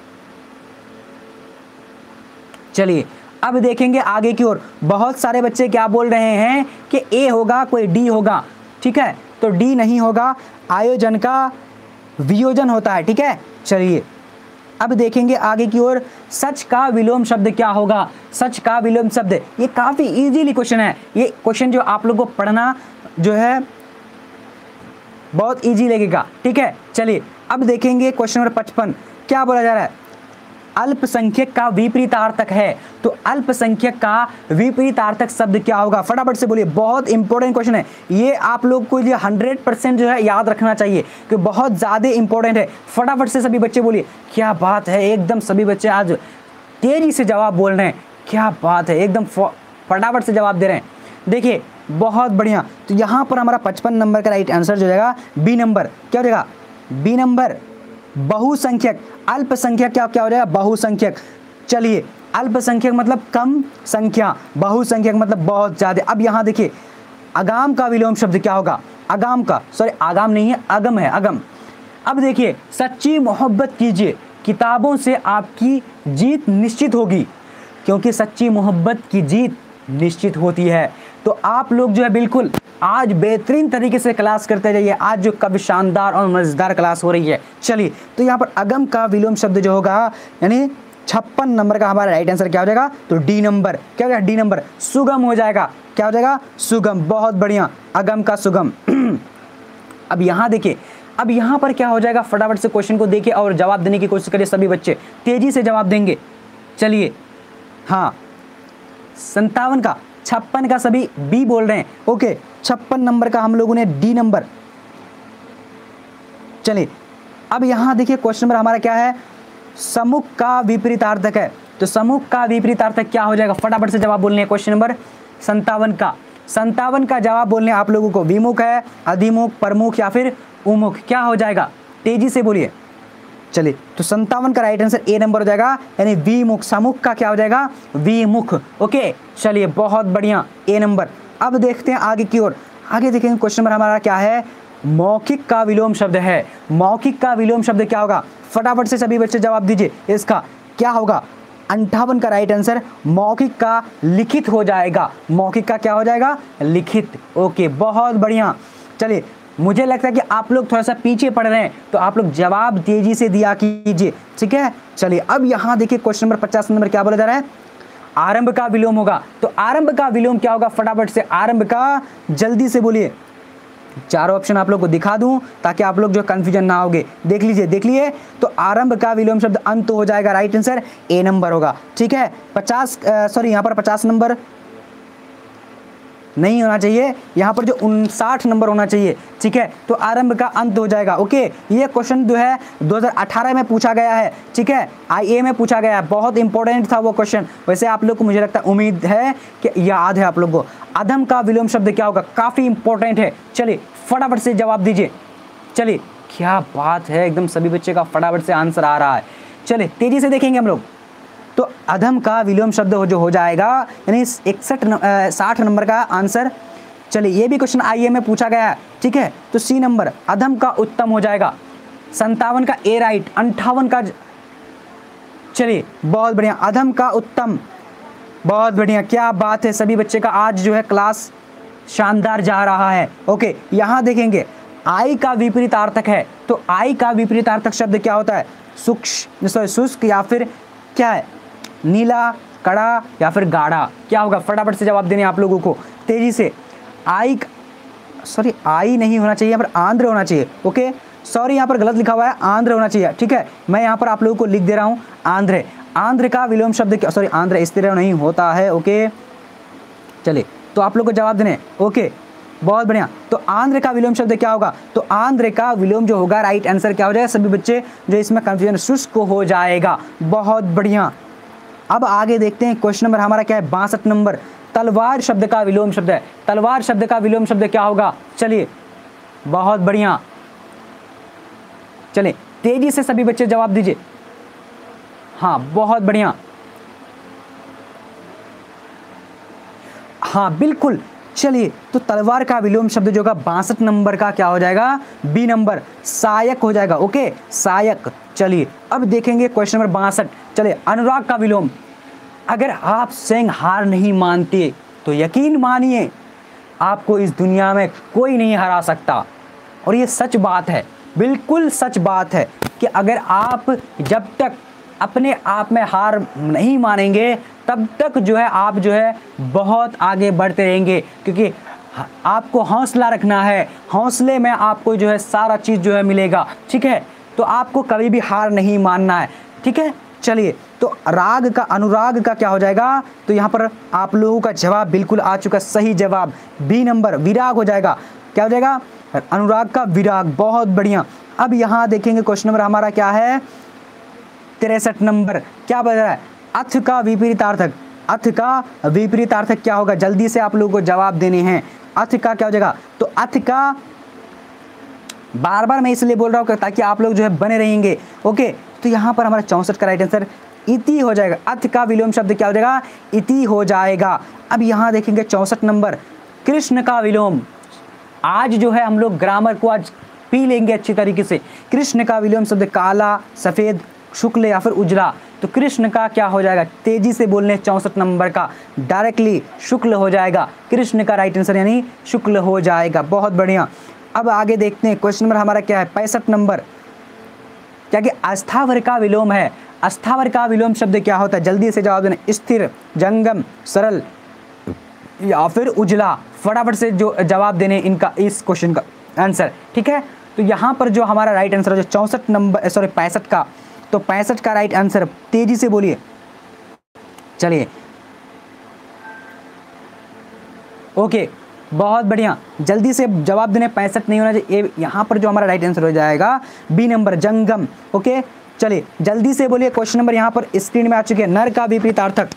चलिए अब देखेंगे आगे की ओर। बहुत सारे बच्चे क्या बोल रहे हैं कि ए होगा, कोई डी होगा, ठीक है, तो डी नहीं होगा, आयोजन का वियोजन होता है, ठीक है। चलिए अब देखेंगे आगे की ओर। सच का विलोम शब्द क्या होगा? सच का विलोम शब्द, ये काफी इजीली क्वेश्चन है, ये क्वेश्चन जो आप लोगों को पढ़ना जो है बहुत इजी लगेगा, ठीक है। चलिए अब देखेंगे क्वेश्चन नंबर 55, क्या बोला जा रहा है? अल्पसंख्यक का विपरीतार्थक है, तो अल्पसंख्यक का विपरीतार्थक शब्द क्या होगा? फटाफट से बोलिए, बहुत इंपॉर्टेंट क्वेश्चन है ये, आप लोग को ये 100% जो है याद रखना चाहिए कि बहुत ज़्यादा इंपॉर्टेंट है। फटाफट से सभी बच्चे बोलिए, क्या बात है, एकदम सभी बच्चे आज तेजी से जवाब बोल रहे हैं, क्या बात है, एकदम फटाफट से जवाब दे रहे हैं। देखिए बहुत बढ़िया, तो यहाँ पर हमारा 55 नंबर का राइट आंसर जो जाएगा बी नंबर, क्या हो जाएगा? बी नंबर, बहुसंख्यक। अल्पसंख्यक क्या हो जाएगा? बहुसंख्यक। चलिए अल्पसंख्यक मतलब कम संख्या, बहुसंख्यक मतलब बहुत ज़्यादा। अब यहाँ देखिए अगाम का विलोम शब्द क्या होगा? अगाम का, सॉरी आगाम नहीं है, अगम है, अगम। अब देखिए सच्ची मोहब्बत कीजिए, किताबों से आपकी जीत निश्चित होगी, क्योंकि सच्ची मोहब्बत की जीत निश्चित होती है। तो आप लोग जो है बिल्कुल आज बेहतरीन तरीके से क्लास करते जाइए, आज जो काफ़ी शानदार और मज़ेदार क्लास हो रही है। चलिए तो यहाँ पर अगम का विलोम शब्द जो होगा यानी 56 नंबर का हमारा राइट आंसर क्या हो जाएगा? तो डी नंबर, क्या हो जाएगा? डी नंबर, सुगम हो जाएगा। क्या हो जाएगा? सुगम, बहुत बढ़िया, अगम का सुगम। अब यहाँ देखिए, अब यहाँ पर क्या हो जाएगा? फटाफट से क्वेश्चन को देखिए और जवाब देने की कोशिश करिए, सभी बच्चे तेजी से जवाब देंगे। चलिए हाँ, 57 का, 56 का सभी बी बोल रहे हैं, ओके। 56 नंबर का हम लोगों ने डी नंबर। चलिए अब यहाँ देखिए क्वेश्चन नंबर हमारा क्या है? सम्मुख का विपरीतार्थक है, तो सम्मुख का विपरीतार्थक क्या हो जाएगा? फटाफट से जवाब बोलने हैं। क्वेश्चन नंबर 57 का जवाब बोलने आप लोगों को। विमुख है, अधिमुख, प्रमुख या फिर उमुख, क्या हो जाएगा? तेजी से बोलिए। चलिए तो 57 का राइट आंसर ए नंबर हो जाएगा, यानी विमुख। सम्मुख का क्या हो जाएगा? विमुख, ओके। चलिए बहुत बढ़िया, ए नंबर। अब देखते हैं आगे की ओर। आगे देखेंगे क्वेश्चन नंबर हमारा क्या है? मौखिक का विलोम शब्द है। मौखिक का विलोम शब्द क्या होगा? फटाफट से सभी बच्चे जवाब दीजिए, इसका क्या होगा? 58 का राइट आंसर मौखिक का लिखित हो जाएगा। मौखिक का क्या हो जाएगा? लिखित। ओके, बहुत बढ़िया। चलिए, मुझे लगता है कि आप लोग थोड़ा सा पीछे पड़ रहे हैं, तो आप लोग जवाब तेजी से दिया कीजिए, ठीक है। चलिए, अब यहाँ देखिए क्वेश्चन नंबर 50 नंबर क्या बोला जा रहा है? आरंभ का विलोम होगा। तो आरंभ का विलोम क्या होगा? फटाफट से आरंभ का जल्दी से बोलिए। चारों ऑप्शन आप लोग को दिखा दूं ताकि आप लोग जो कंफ्यूजन ना होगे। देख लीजिए, देख लिए। तो आरंभ का विलोम शब्द अंत हो जाएगा, राइट आंसर ए नंबर होगा, ठीक है। 50 सॉरी यहाँ पर 50 नंबर नहीं होना चाहिए, यहाँ पर जो 59 नंबर होना चाहिए, ठीक है। तो आरंभ का अंत हो जाएगा। ओके, ये क्वेश्चन जो है 2018 में पूछा गया है, ठीक है, IA में पूछा गया है, बहुत इंपॉर्टेंट था वो क्वेश्चन। वैसे आप लोग को मुझे लगता है, उम्मीद है कि याद है आप लोग को। अधम का विलोम शब्द क्या होगा? काफी इंपॉर्टेंट है। चलिए फटाफट से जवाब दीजिए। चलिए, क्या बात है, एकदम सभी बच्चे का फटाफट से आंसर आ रहा है। चलिए तेजी से देखेंगे हम लोग। तो अधम का विलोम शब्द जो हो जाएगा, यानी 60 नंबर का आंसर। चलिए, ये भी क्वेश्चन IA में पूछा गया है, ठीक है। तो C नंबर अधम का उत्तम हो जाएगा। 57 का A राइट, 58 का चलिए बहुत बढ़िया, अधम का उत्तम, बहुत बढ़िया, क्या बात है। सभी बच्चे का आज जो है क्लास शानदार जा रहा है। ओके, यहाँ देखेंगे आई का विपरीतार्थक है। तो आई का विपरीतार्थक शब्द क्या होता है? शुष्क या फिर क्या है? नीला, कड़ा या फिर गाढ़ा, क्या होगा? फटाफट से जवाब देने आप लोगों को तेजी से। आई नहीं होना चाहिए, यहाँ पर आंध्र होना चाहिए। ओके, सॉरी यहाँ पर गलत लिखा हुआ है, आंध्र होना चाहिए, ठीक है। मैं यहाँ पर आप लोगों को लिख दे रहा हूँ आंध्र। आंध्र का विलोम शब्द क्या? सॉरी, आंध्र इस तरह नहीं होता है। ओके, चलिए, तो आप लोग को जवाब देने। ओके, बहुत बढ़िया। तो आंध्र का विलोम शब्द क्या होगा? तो आंध्र का विलोम जो होगा, राइट आंसर क्या हो जाएगा? सभी बच्चे जो इसमें कंफ्यूजन, शुष्क हो जाएगा। बहुत बढ़िया। अब आगे देखते हैं, क्वेश्चन नंबर हमारा क्या है? 62 नंबर। तलवार शब्द का विलोम शब्द है। तलवार शब्द का विलोम शब्द क्या होगा? चलिए, बहुत बढ़िया। चलिए तेजी से सभी बच्चे जवाब दीजिए। हाँ, बहुत बढ़िया। हाँ बिल्कुल। चलिए, तो तलवार का विलोम शब्द जो होगा 62 नंबर का क्या हो जाएगा? B नंबर, सहायक हो जाएगा। ओके, सहायक। चलिए, अब देखेंगे क्वेश्चन नंबर 62। चलिए, अनुराग का विलोम। अगर आप स्वयं हार नहीं मानते तो यकीन मानिए, आपको इस दुनिया में कोई नहीं हरा सकता। और ये सच बात है, बिल्कुल सच बात है कि अगर आप जब तक अपने आप में हार नहीं मानेंगे, तब तक जो है आप जो है बहुत आगे बढ़ते रहेंगे, क्योंकि आपको हौसला रखना है। हौसले में आपको जो है सारा चीज़ जो है मिलेगा, ठीक है। तो आपको कभी भी हार नहीं मानना है, ठीक है। चलिए, तो राग का, अनुराग का क्या हो जाएगा? तो यहाँ पर आप लोगों का जवाब बिल्कुल आ चुका, सही जवाब B नंबर, विराग हो जाएगा। क्या हो जाएगा? अनुराग का विराग, बहुत बढ़िया। अब यहाँ देखेंगे क्वेश्चन नंबर हमारा क्या है? 63 नंबर। क्या बता रहा है? अथ का विपरीतार्थक। अथ का विपरीतार्थक क्या होगा? जल्दी से आप लोगों को जवाब देने हैं। अथ का क्या हो जाएगा? तो अथ का, बार बार मैं इसलिए बोल रहा हूँ ताकि आप लोग जो है बने रहेंगे। ओके, तो यहाँ पर हमारा 64 का राइट आंसर इति हो जाएगा। अथ का विलोम शब्द क्या हो जाएगा? इति हो जाएगा। अब यहाँ देखेंगे 64 नंबर, कृष्ण का विलोम। आज जो है हम लोग ग्रामर को आज पी लेंगे अच्छी तरीके से। कृष्ण का विलोम शब्द काला, सफ़ेद, शुक्ल या फिर उजला। तो कृष्ण का क्या हो जाएगा? तेजी से बोलने, 64 नंबर का डायरेक्टली शुक्ल हो जाएगा। कृष्ण का राइट आंसर यानी शुक्ल हो जाएगा। बहुत बढ़िया। अब आगे देखते हैं, क्वेश्चन नंबर हमारा क्या है? 65 नंबर। क्या कि अस्थावर का विलोम है। अस्थावर का विलोम शब्द क्या होता है? जल्दी से जवाब देना। स्थिर, जंगम, सरल या फिर उजला। फटाफट से जो जवाब देने इनका, इस क्वेश्चन का आंसर, ठीक है। तो यहाँ पर जो हमारा राइट आंसर है, जो 64 नंबर, सॉरी 65 का, तो 65 का राइट आंसर, तेजी से बोलिए। चलिए, ओके, बहुत बढ़िया, जल्दी से जवाब देने। 65 नहीं होना चाहिए। यहाँ पर जो हमारा राइट आंसर हो जाएगा B नंबर, जंगम। ओके, चलिए जल्दी से बोलिए। क्वेश्चन नंबर यहाँ पर स्क्रीन में आ चुके हैं। नर का विपरीतार्थक।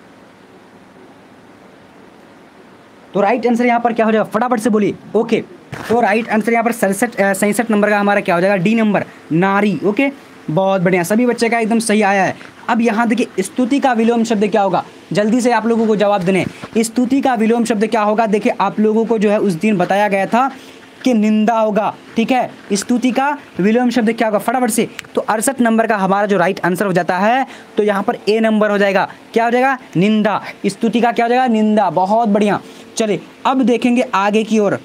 तो राइट आंसर यहाँ पर क्या हो जाएगा? फटाफट से बोलिए। ओके, तो राइट आंसर यहाँ पर 67 नंबर का हमारा क्या हो जाएगा, डी नंबर, नारी। ओके, बहुत बढ़िया, सभी बच्चे का एकदम सही आया है। अब यहाँ देखिए स्तुति का विलोम शब्द क्या होगा, जल्दी से आप लोगों को जवाब देने। स्तुति का विलोम शब्द क्या होगा, देखिए आप लोगों को जो है उस दिन बताया गया था कि निंदा होगा, ठीक है। स्तुति का विलोम शब्द क्या होगा, फटाफट से। तो 68 नंबर का हमारा जो राइट आंसर हो जाता है, तो यहाँ पर ए नंबर हो जाएगा, क्या हो जाएगा, निंदा। स्तुति का क्या हो जाएगा, निंदा। बहुत बढ़िया। चलिए अब देखेंगे आगे की ओर।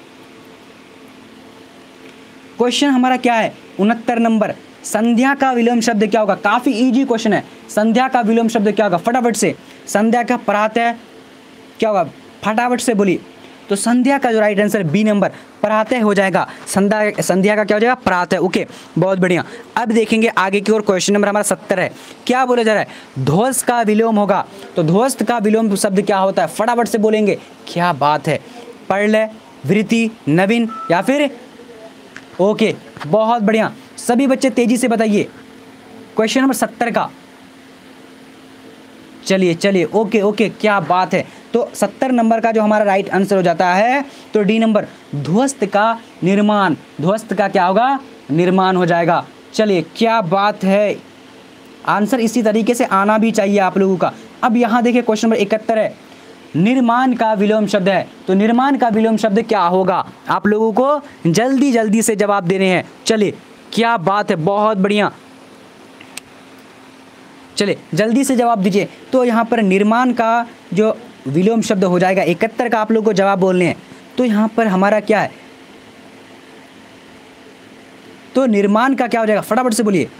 क्वेश्चन हमारा क्या है, 69 नंबर, संध्या का विलोम शब्द क्या होगा। काफी इजी क्वेश्चन है। संध्या का विलोम शब्द क्या होगा, फटाफट से। संध्या का प्रातः क्या होगा, फटाफट से बोलिए। तो संध्या का जो राइट आंसर बी नंबर, प्रातः हो जाएगा। संध्या का क्या हो जाएगा, प्रातः। ओके, बहुत बढ़िया। अब देखेंगे आगे की ओर। क्वेश्चन नंबर हमारा 70 है। क्या बोला जा रहा है, ध्वस्त का विलोम होगा। तो ध्वस्त का विलोम शब्द क्या होता है, फटाफट से बोलेंगे। क्या बात है, प्रलय, वृत्ति, नवीन या फिर। ओके, बहुत बढ़िया, सभी बच्चे तेजी से बताइए क्वेश्चन नंबर 70 का। चलिए ओके ओके, क्या बात है। तो 70 नंबर का जो हमारा राइट आंसर हो जाता है, तो डी नंबर, ध्वस्त का निर्माण। ध्वस्त का क्या होगा, निर्माण हो जाएगा। चलिए, क्या बात है, आंसर इसी तरीके से आना भी चाहिए आप लोगों का। अब यहाँ देखिए क्वेश्चन नंबर 71 है, निर्माण का विलोम शब्द है। तो निर्माण का विलोम शब्द क्या होगा, आप लोगों को जल्दी से जवाब देने हैं। चलिए, क्या बात है, बहुत बढ़िया। चलिए जल्दी से जवाब दीजिए। तो यहाँ पर निर्माण का जो विलोम शब्द हो जाएगा, 71 का आप लोगों को जवाब बोलने हैं। तो यहाँ पर हमारा क्या है, तो निर्माण का क्या हो जाएगा, फटाफट से बोलिए।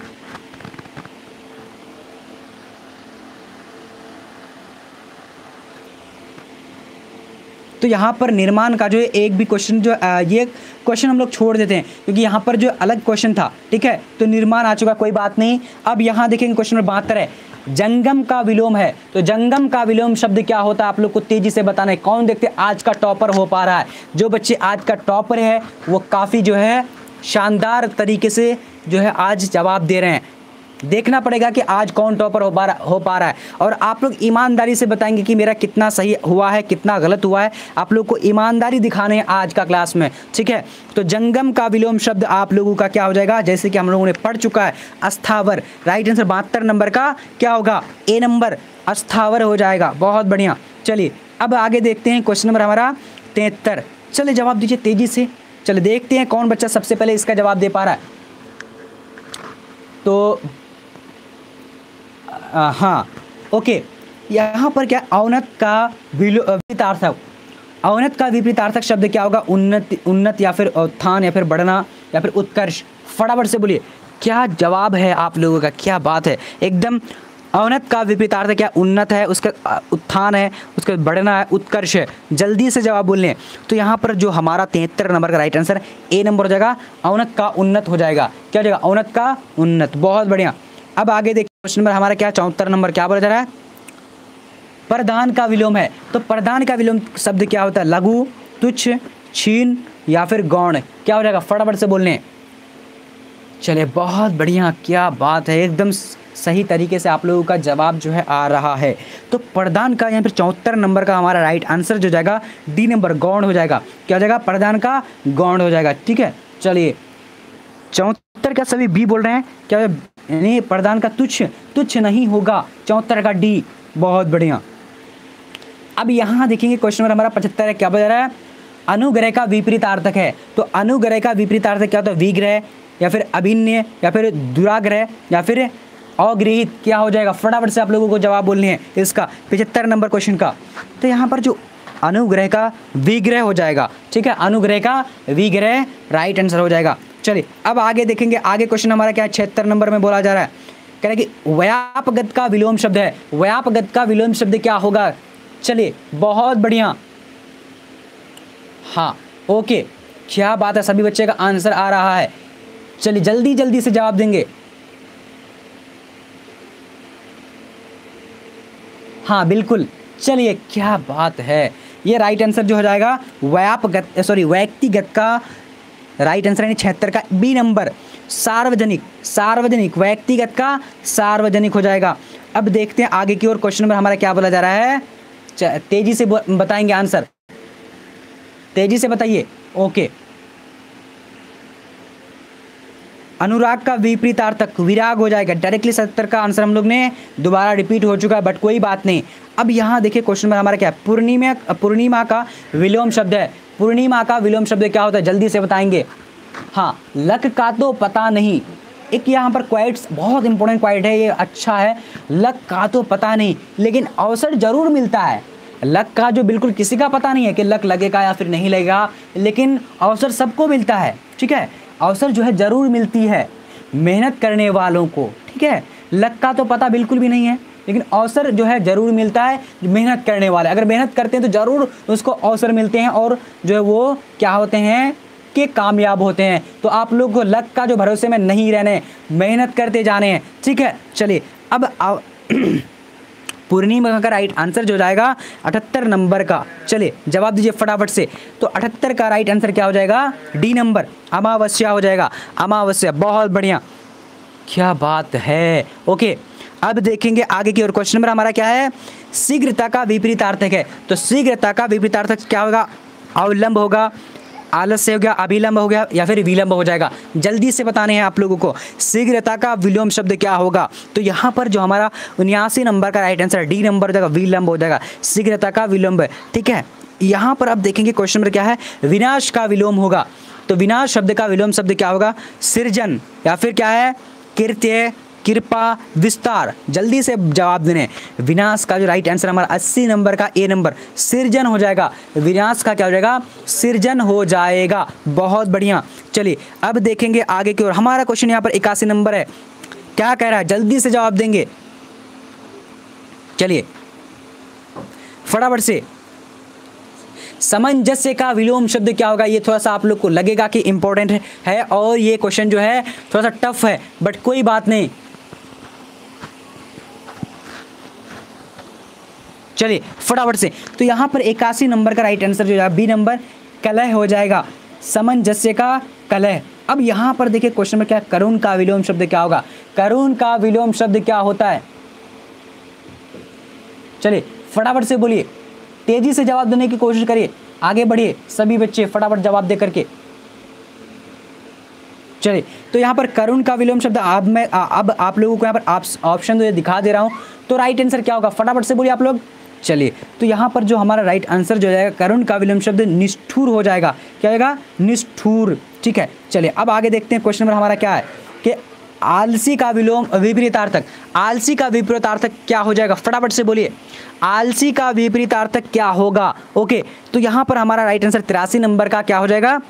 तो यहाँ पर निर्माण का जो एक भी क्वेश्चन जो ये क्वेश्चन हम लोग छोड़ देते हैं, क्योंकि यहाँ पर जो अलग क्वेश्चन था, ठीक है। तो निर्माण आ चुका, कोई बात नहीं। अब यहाँ देखेंगे क्वेश्चन नंबर 72 है, जंगम का विलोम है। तो जंगम का विलोम शब्द क्या होता है, आप लोग को तेजी से बताना है। कौन देखते आज का टॉपर हो पा रहा है, जो बच्चे आज का टॉपर है वो काफ़ी जो है शानदार तरीके से जो है आज जवाब दे रहे हैं। देखना पड़ेगा कि आज कौन टॉपर हो पा रहा है, और आप लोग ईमानदारी से बताएंगे कि मेरा कितना सही हुआ है, कितना गलत हुआ है। आप लोग को ईमानदारी दिखाने हैं आज का क्लास में, ठीक है। तो जंगम का विलोम शब्द आप लोगों का क्या हो जाएगा, जैसे कि हम लोगों ने पढ़ चुका है, अस्थावर। राइट आंसर 72 नंबर का क्या होगा, ए नंबर, अस्थावर हो जाएगा। बहुत बढ़िया। चलिए अब आगे देखते हैं क्वेश्चन नंबर हमारा 73। चलिए जवाब दीजिए तेजी से। चलिए देखते हैं कौन बच्चा सबसे पहले इसका जवाब दे पा रहा है। तो हाँ ओके, यहाँ पर क्या, औन्नत का विपरीतार्थक। औन्नत का विपरीतार्थक शब्द क्या होगा, उन्नत या फिर उत्थान या फिर बढ़ना या फिर उत्कर्ष। फटाफट से बोलिए, क्या जवाब है आप लोगों का, क्या बात है एकदम। औन्नत का विपरीतार्थक क्या, उन्नत है, उसका उत्थान है, उसका बढ़ना है, उत्कर्ष है। जल्दी से जवाब बोलने। तो यहाँ पर जो हमारा 73 नंबर का राइट आंसर ए नंबर हो जाएगा, औन्नत का उन्नत हो जाएगा। क्या हो जाएगा, औन्नत का उन्नत। बहुत बढ़िया। अब आगे देखिए क्वेश्चन नंबर हमारा क्या, 74 नंबर, क्या बोला जा रहा है, प्रधान का विलोम है। तो प्रधान का विलोम शब्द क्या होता है, लघु, तुच्छ, क्षीण या फिर गौण। क्या हो जाएगा, फटाफट से बोलने। चलिए बहुत बढ़िया, क्या बात है, एकदम सही तरीके से आप लोगों का जवाब जो है आ रहा है। तो प्रधान का यहाँ पर 74 नंबर का हमारा राइट आंसर जो जाएगा डी नंबर, गौण हो जाएगा। क्या हो जाएगा, प्रधान का गौण हो जाएगा, ठीक है। चलिए 74 का सभी बी बोल रहे हैं, क्या यानी प्रधान का तुच्छ नहीं होगा, 74 का डी। बहुत बढ़िया। अब यहाँ देखेंगे क्वेश्चन नंबर हमारा 75 है। क्या बता रहा है, अनुग्रह का विपरीतार्थक है। तो अनुग्रह का विपरीतार्थक क्या होता है, विग्रह या फिर अभिनय या फिर दुराग्रह या फिर अगृहित। क्या हो जाएगा, फटाफट से आप लोगों को जवाब बोलने हैं इसका, 75 नंबर क्वेश्चन का। तो यहाँ पर जो अनुग्रह का विग्रह हो जाएगा, ठीक है, अनुग्रह का विग्रह राइट आंसर हो जाएगा। चलिए अब आगे देखेंगे। आगे क्वेश्चन हमारा क्या है, 76 नंबर में बोला जा रहा है, कह रहा है कि व्यापगत का विलोम शब्द है। व्यापगत का विलोम शब्द क्या होगा। चलिए बहुत बढ़िया, हाँ ओके, क्या बात है, सभी बच्चे का आंसर आ रहा है। चलिए जल्दी से जवाब देंगे। हाँ बिल्कुल, चलिए क्या बात है, ये राइट आंसर जो हो जाएगा व्यक्तिगत का राइट आंसर यानी 76 का बी नंबर, सार्वजनिक व्यक्तिगत का सार्वजनिक हो जाएगा। अब देखते हैं आगे की ओर। क्वेश्चन नंबर हमारा क्या बोला जा रहा है, तेजी से बताएंगे आंसर, तेजी से बताइए। ओके अनुराग का विपरीतार्थक विराग हो जाएगा। डायरेक्टली 70 का आंसर हम लोग ने दोबारा रिपीट हो चुका है, बट कोई बात नहीं। अब यहाँ देखिए क्वेश्चन नंबर हमारा क्या है, पूर्णिमा का विलोम शब्द है। पूर्णिमा का विलोम शब्द क्या होता है, जल्दी से बताएंगे। हाँ, लक का तो पता नहीं। एक यहाँ पर क्वाइट्स बहुत इंपॉर्टेंट क्वाइट है, ये अच्छा है। लक का तो पता नहीं, लेकिन अवसर जरूर मिलता है। लक का जो बिल्कुल किसी का पता नहीं है कि लक लगेगा या फिर नहीं लगेगा, लेकिन अवसर सबको मिलता है। ठीक है, अवसर जो है जरूर मिलती है मेहनत करने वालों को। ठीक है, लक का तो पता बिल्कुल भी नहीं है, लेकिन अवसर जो है जरूर मिलता है मेहनत करने वाले। अगर मेहनत करते हैं तो जरूर उसको अवसर मिलते हैं, और जो है वो क्या होते हैं कि कामयाब होते हैं। तो आप लोग को लक का जो भरोसे में नहीं रहने, मेहनत करते जाने हैं। ठीक है, चलिए अब पूर्णिमा का राइट आंसर जो जाएगा 78 नंबर का। चलिए जवाब दीजिए फटाफट से। तो 78 का राइट आंसर क्या हो जाएगा, डी नंबर, अमावस्या हो जाएगा। अमावस्या, बहुत बढ़िया, क्या बात है। ओके, अब देखेंगे आगे की ओर। क्वेश्चन नंबर हमारा क्या है, शीघ्रता का विपरीतार्थक है। तो शीघ्रता का विपरीतार्थक क्या होगा, अवलंब होगा, आलस्य हो गया, अभिलंब हो गया, या फिर विलंब हो जाएगा। जल्दी से बताने हैं आप लोगों को, शीघ्रता का विलोम शब्द क्या होगा। तो यहाँ पर जो हमारा 79 नंबर का राइट आंसर डी नंबर हो जाएगा, विलंब हो जाएगा। शीघ्रता का विलंब, ठीक है। यहाँ पर आप देखेंगे क्वेश्चन नंबर क्या है, विनाश का विलोम होगा। तो विनाश शब्द का विलोम शब्द क्या होगा, सृजन, या फिर क्या है, कृत्य, कृपा, विस्तार। जल्दी से जवाब देने। विनाश का जो राइट आंसर हमारा 80 नंबर का ए नंबर, सृजन हो जाएगा। विनाश का क्या हो जाएगा, सृजन हो जाएगा। बहुत बढ़िया। चलिए अब देखेंगे आगे की ओर। हमारा क्वेश्चन यहाँ पर 81 नंबर है, क्या कह रहा है, जल्दी से जवाब देंगे। चलिए फटाफट से। सामंजस्य का विलोम शब्द क्या होगा। ये थोड़ा सा आप लोग को लगेगा कि इंपॉर्टेंट है, और ये क्वेश्चन जो है थोड़ा सा टफ है, बट कोई बात नहीं। चलिए फटाफट से। तो यहाँ पर 81 नंबर का राइट आंसर जो है बी नंबर, कलह हो जाएगा। सामंजस्य का कलह। अब यहाँ पर देखिए क्वेश्चन में क्या, करुण का विलोम शब्द क्या होगा। करुण का विलोम शब्द क्या होता है, चलिए फटाफट से बोलिए, तेजी से जवाब देने की कोशिश करिए, आगे बढ़िए सभी बच्चे फटाफट जवाब दे करके। चलिए तो यहाँ पर करुण का विलोम शब्द, अब आप लोगों को यहाँ पर ऑप्शन तो दिखा दे रहा हूँ। तो राइट आंसर क्या होगा, फटाफट से बोलिए आप लोग। चलिए तो यहाँ पर जो हमारा राइट आंसर जो जाएगा, करुण का विलोम शब्द निष्ठुर हो जाएगा। क्या होगा, निष्ठुर। ठीक है, चलिए अब आगे देखते हैं। क्वेश्चन नंबर हमारा क्या है कि आलसी का विलोम विपरीतार्थक। आलसी का विपरीतार्थक क्या हो जाएगा, फटाफट से बोलिए। आलसी का विपरीतार्थक क्या होगा। ओके, तो यहाँ पर हमारा राइट आंसर 83 नंबर का क्या हो जाएगा,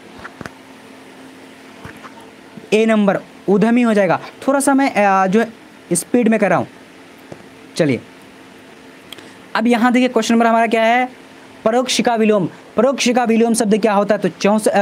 ए नंबर, उद्यमी हो जाएगा। थोड़ा सा मैं जो है स्पीड में कर रहा हूँ। चलिए अब यहाँ देखिए क्वेश्चन नंबर हमारा क्या है, परोक्ष का विलोम। परोक्ष का विलोम शब्द क्या होता है। तो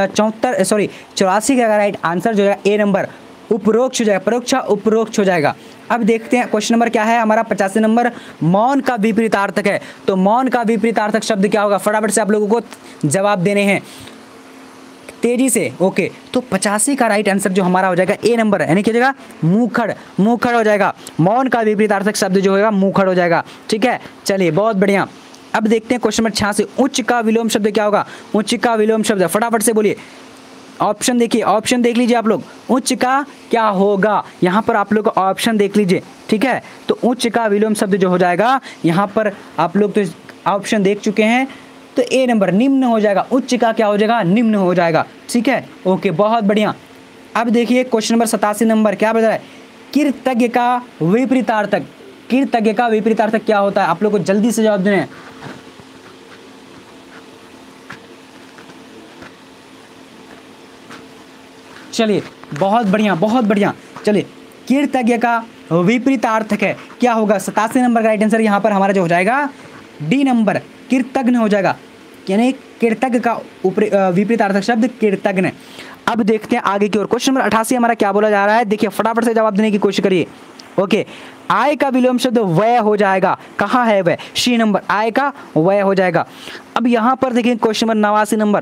84 का राइट आंसर जो है ए नंबर, उपरोक्ष हो जाएगा। परोक्ष उपरोक्ष हो जाएगा। अब देखते हैं क्वेश्चन नंबर क्या है हमारा 85 नंबर, मौन का विपरीतार्थक है। तो मौन का विपरीतार्थक शब्द क्या होगा, फटाफट से आप लोगों को जवाब देने हैं तेजी से। ओके, तो 85 का राइट आंसर जो हमारा हो जाएगा ए नंबर, यानी क्या हो जाएगा, मुखड़। मुखड़ हो जाएगा। मौन का विपरीतार्थक शब्द जो होगा मुखड़ हो जाएगा। ठीक है, चलिए बहुत बढ़िया। अब देखते हैं क्वेश्चन नंबर 86, उच्च का विलोम शब्द क्या होगा। उच्च का विलोम शब्द फटाफट से बोलिए। ऑप्शन देखिए, ऑप्शन देख लीजिए आप लोग, उच्च का क्या होगा। यहाँ पर आप लोग को ऑप्शन देख लीजिए। ठीक है, तो उच्च का विलोम शब्द जो हो जाएगा, यहाँ पर आप लोग तो ऑप्शन देख चुके हैं, तो ए नंबर, निम्न हो जाएगा। उच्च का क्या हो जाएगा, निम्न हो जाएगा। ठीक है, ओके बहुत बढ़िया। अब देखिए क्वेश्चन नंबर 87 नंबर क्या बता रहा है, कृतज्ञ का विपरीतार्थक। कृतज्ञ का विपरीतार्थक क्या होता है, आप लोग को जल्दी से जवाब देना है। चलिए बहुत बढ़िया, बहुत बढ़िया। चलिए कृतज्ञ का विपरीतार्थक है क्या होगा, 87 नंबर का राइट आंसर यहाँ पर हमारा जो हो जाएगा डी नंबर, कृतज्ञ हो जाएगा। यानी कृतज्ञ का विपरीतार्थक शब्द कृतज्ञ। अब देखते हैं आगे की ओर। क्वेश्चन नंबर 88 हमारा क्या बोला जा रहा है, देखिए फटाफट से जवाब देने की कोशिश करिए। ओके, आय का विलोम शब्द व्यय हो जाएगा। कहाँ है व्यय, सी नंबर, आय का व्यय हो जाएगा। अब यहाँ पर देखिए क्वेश्चन नंबर 89 नंबर,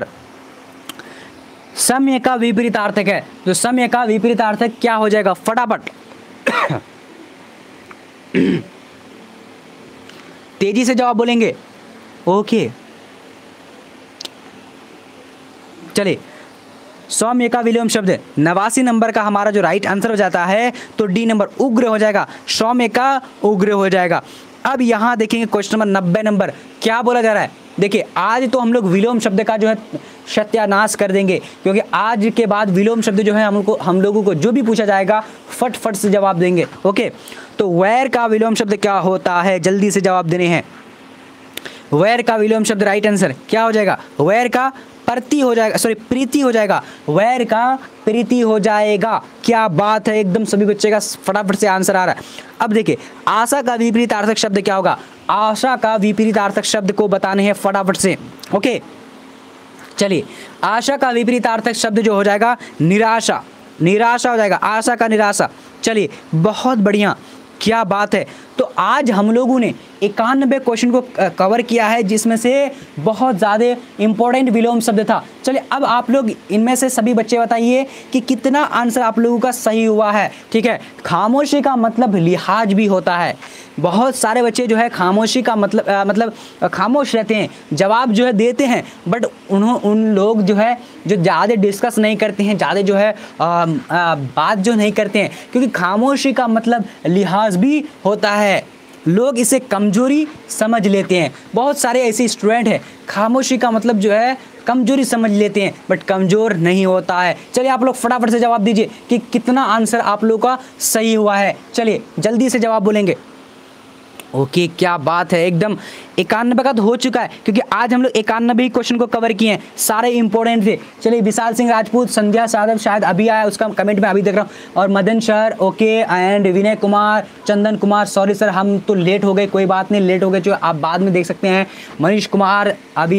समय का विपरीतार्थक है। तो समय का विपरीतार्थक क्या हो जाएगा, फटाफट तेजी से जवाब बोलेंगे। ओके चलिए सौम्य का विलोम शब्द 89 नंबर का हमारा जो राइट आंसर हो जाता है तो डी नंबर उग्र हो जाएगा, सौम्य का उग्र हो जाएगा। अब यहाँ देखेंगे क्वेश्चन नंबर 90 नंबर क्या बोला जा रहा है। देखिए आज तो हम लोग विलोम शब्द का जो है सत्यानाश कर देंगे, क्योंकि आज के बाद विलोम शब्द जो है हम लोगों को जो भी पूछा जाएगा फट से जवाब देंगे। ओके, तो वैर का विलोम शब्द क्या होता है, जल्दी से जवाब देने हैं। वैर का विलोम शब्द राइट आंसर क्या हो जाएगा, वैर का प्रति हो जाएगा, सॉरी प्रीति हो जाएगा, वैर का प्रीति हो जाएगा। क्या बात है, एकदम सभी बच्चे का फटाफट से आंसर आ रहा है। अब देखिए आशा का विपरीतार्थक शब्द क्या होगा, आशा का विपरीतार्थक शब्द को बताने हैं फटाफट से। ओके चलिए, आशा का विपरीतार्थक शब्द जो हो जाएगा निराशा, निराशा हो जाएगा, आशा का निराशा। चलिए बहुत बढ़िया, क्या बात है। तो आज हम लोगों ने 91 क्वेश्चन को कवर किया है, जिसमें से बहुत ज़्यादा इंपॉर्टेंट विलोम शब्द था। चलिए अब आप लोग इनमें से सभी बच्चे बताइए कि कितना आंसर आप लोगों का सही हुआ है। ठीक है, खामोशी का मतलब लिहाज भी होता है। बहुत सारे बच्चे जो है खामोशी का मतलब खामोश रहते हैं, जवाब जो है देते हैं, बट उन लोग जो है जो ज़्यादा डिस्कस नहीं करते हैं, ज़्यादा जो है बात जो नहीं करते हैं, क्योंकि खामोशी का मतलब लिहाज भी होता है। लोग इसे कमजोरी समझ लेते हैं। बहुत सारे ऐसे स्टूडेंट हैं खामोशी का मतलब जो है कमजोरी समझ लेते हैं, बट कमजोर नहीं होता है। चलिए आप लोग फटाफट से जवाब दीजिए कि कितना आंसर आप लोग का सही हुआ है। चलिए जल्दी से जवाब बोलेंगे। ओके क्या बात है, एकदम 91 का तो हो चुका है, क्योंकि आज हम लोग 91 क्वेश्चन को कवर किए हैं, सारे इंपॉर्टेंट थे। चलिए विशाल सिंह राजपूत, संध्या साधव शायद अभी आया, उसका कमेंट में अभी देख रहा हूँ, और Madan sir okay, and Vinay Kumar, Chandan Kumar, sorry sir हम तो लेट हो गए, कोई बात नहीं, लेट हो गए जो आप बाद में देख सकते हैं। मनीष कुमार,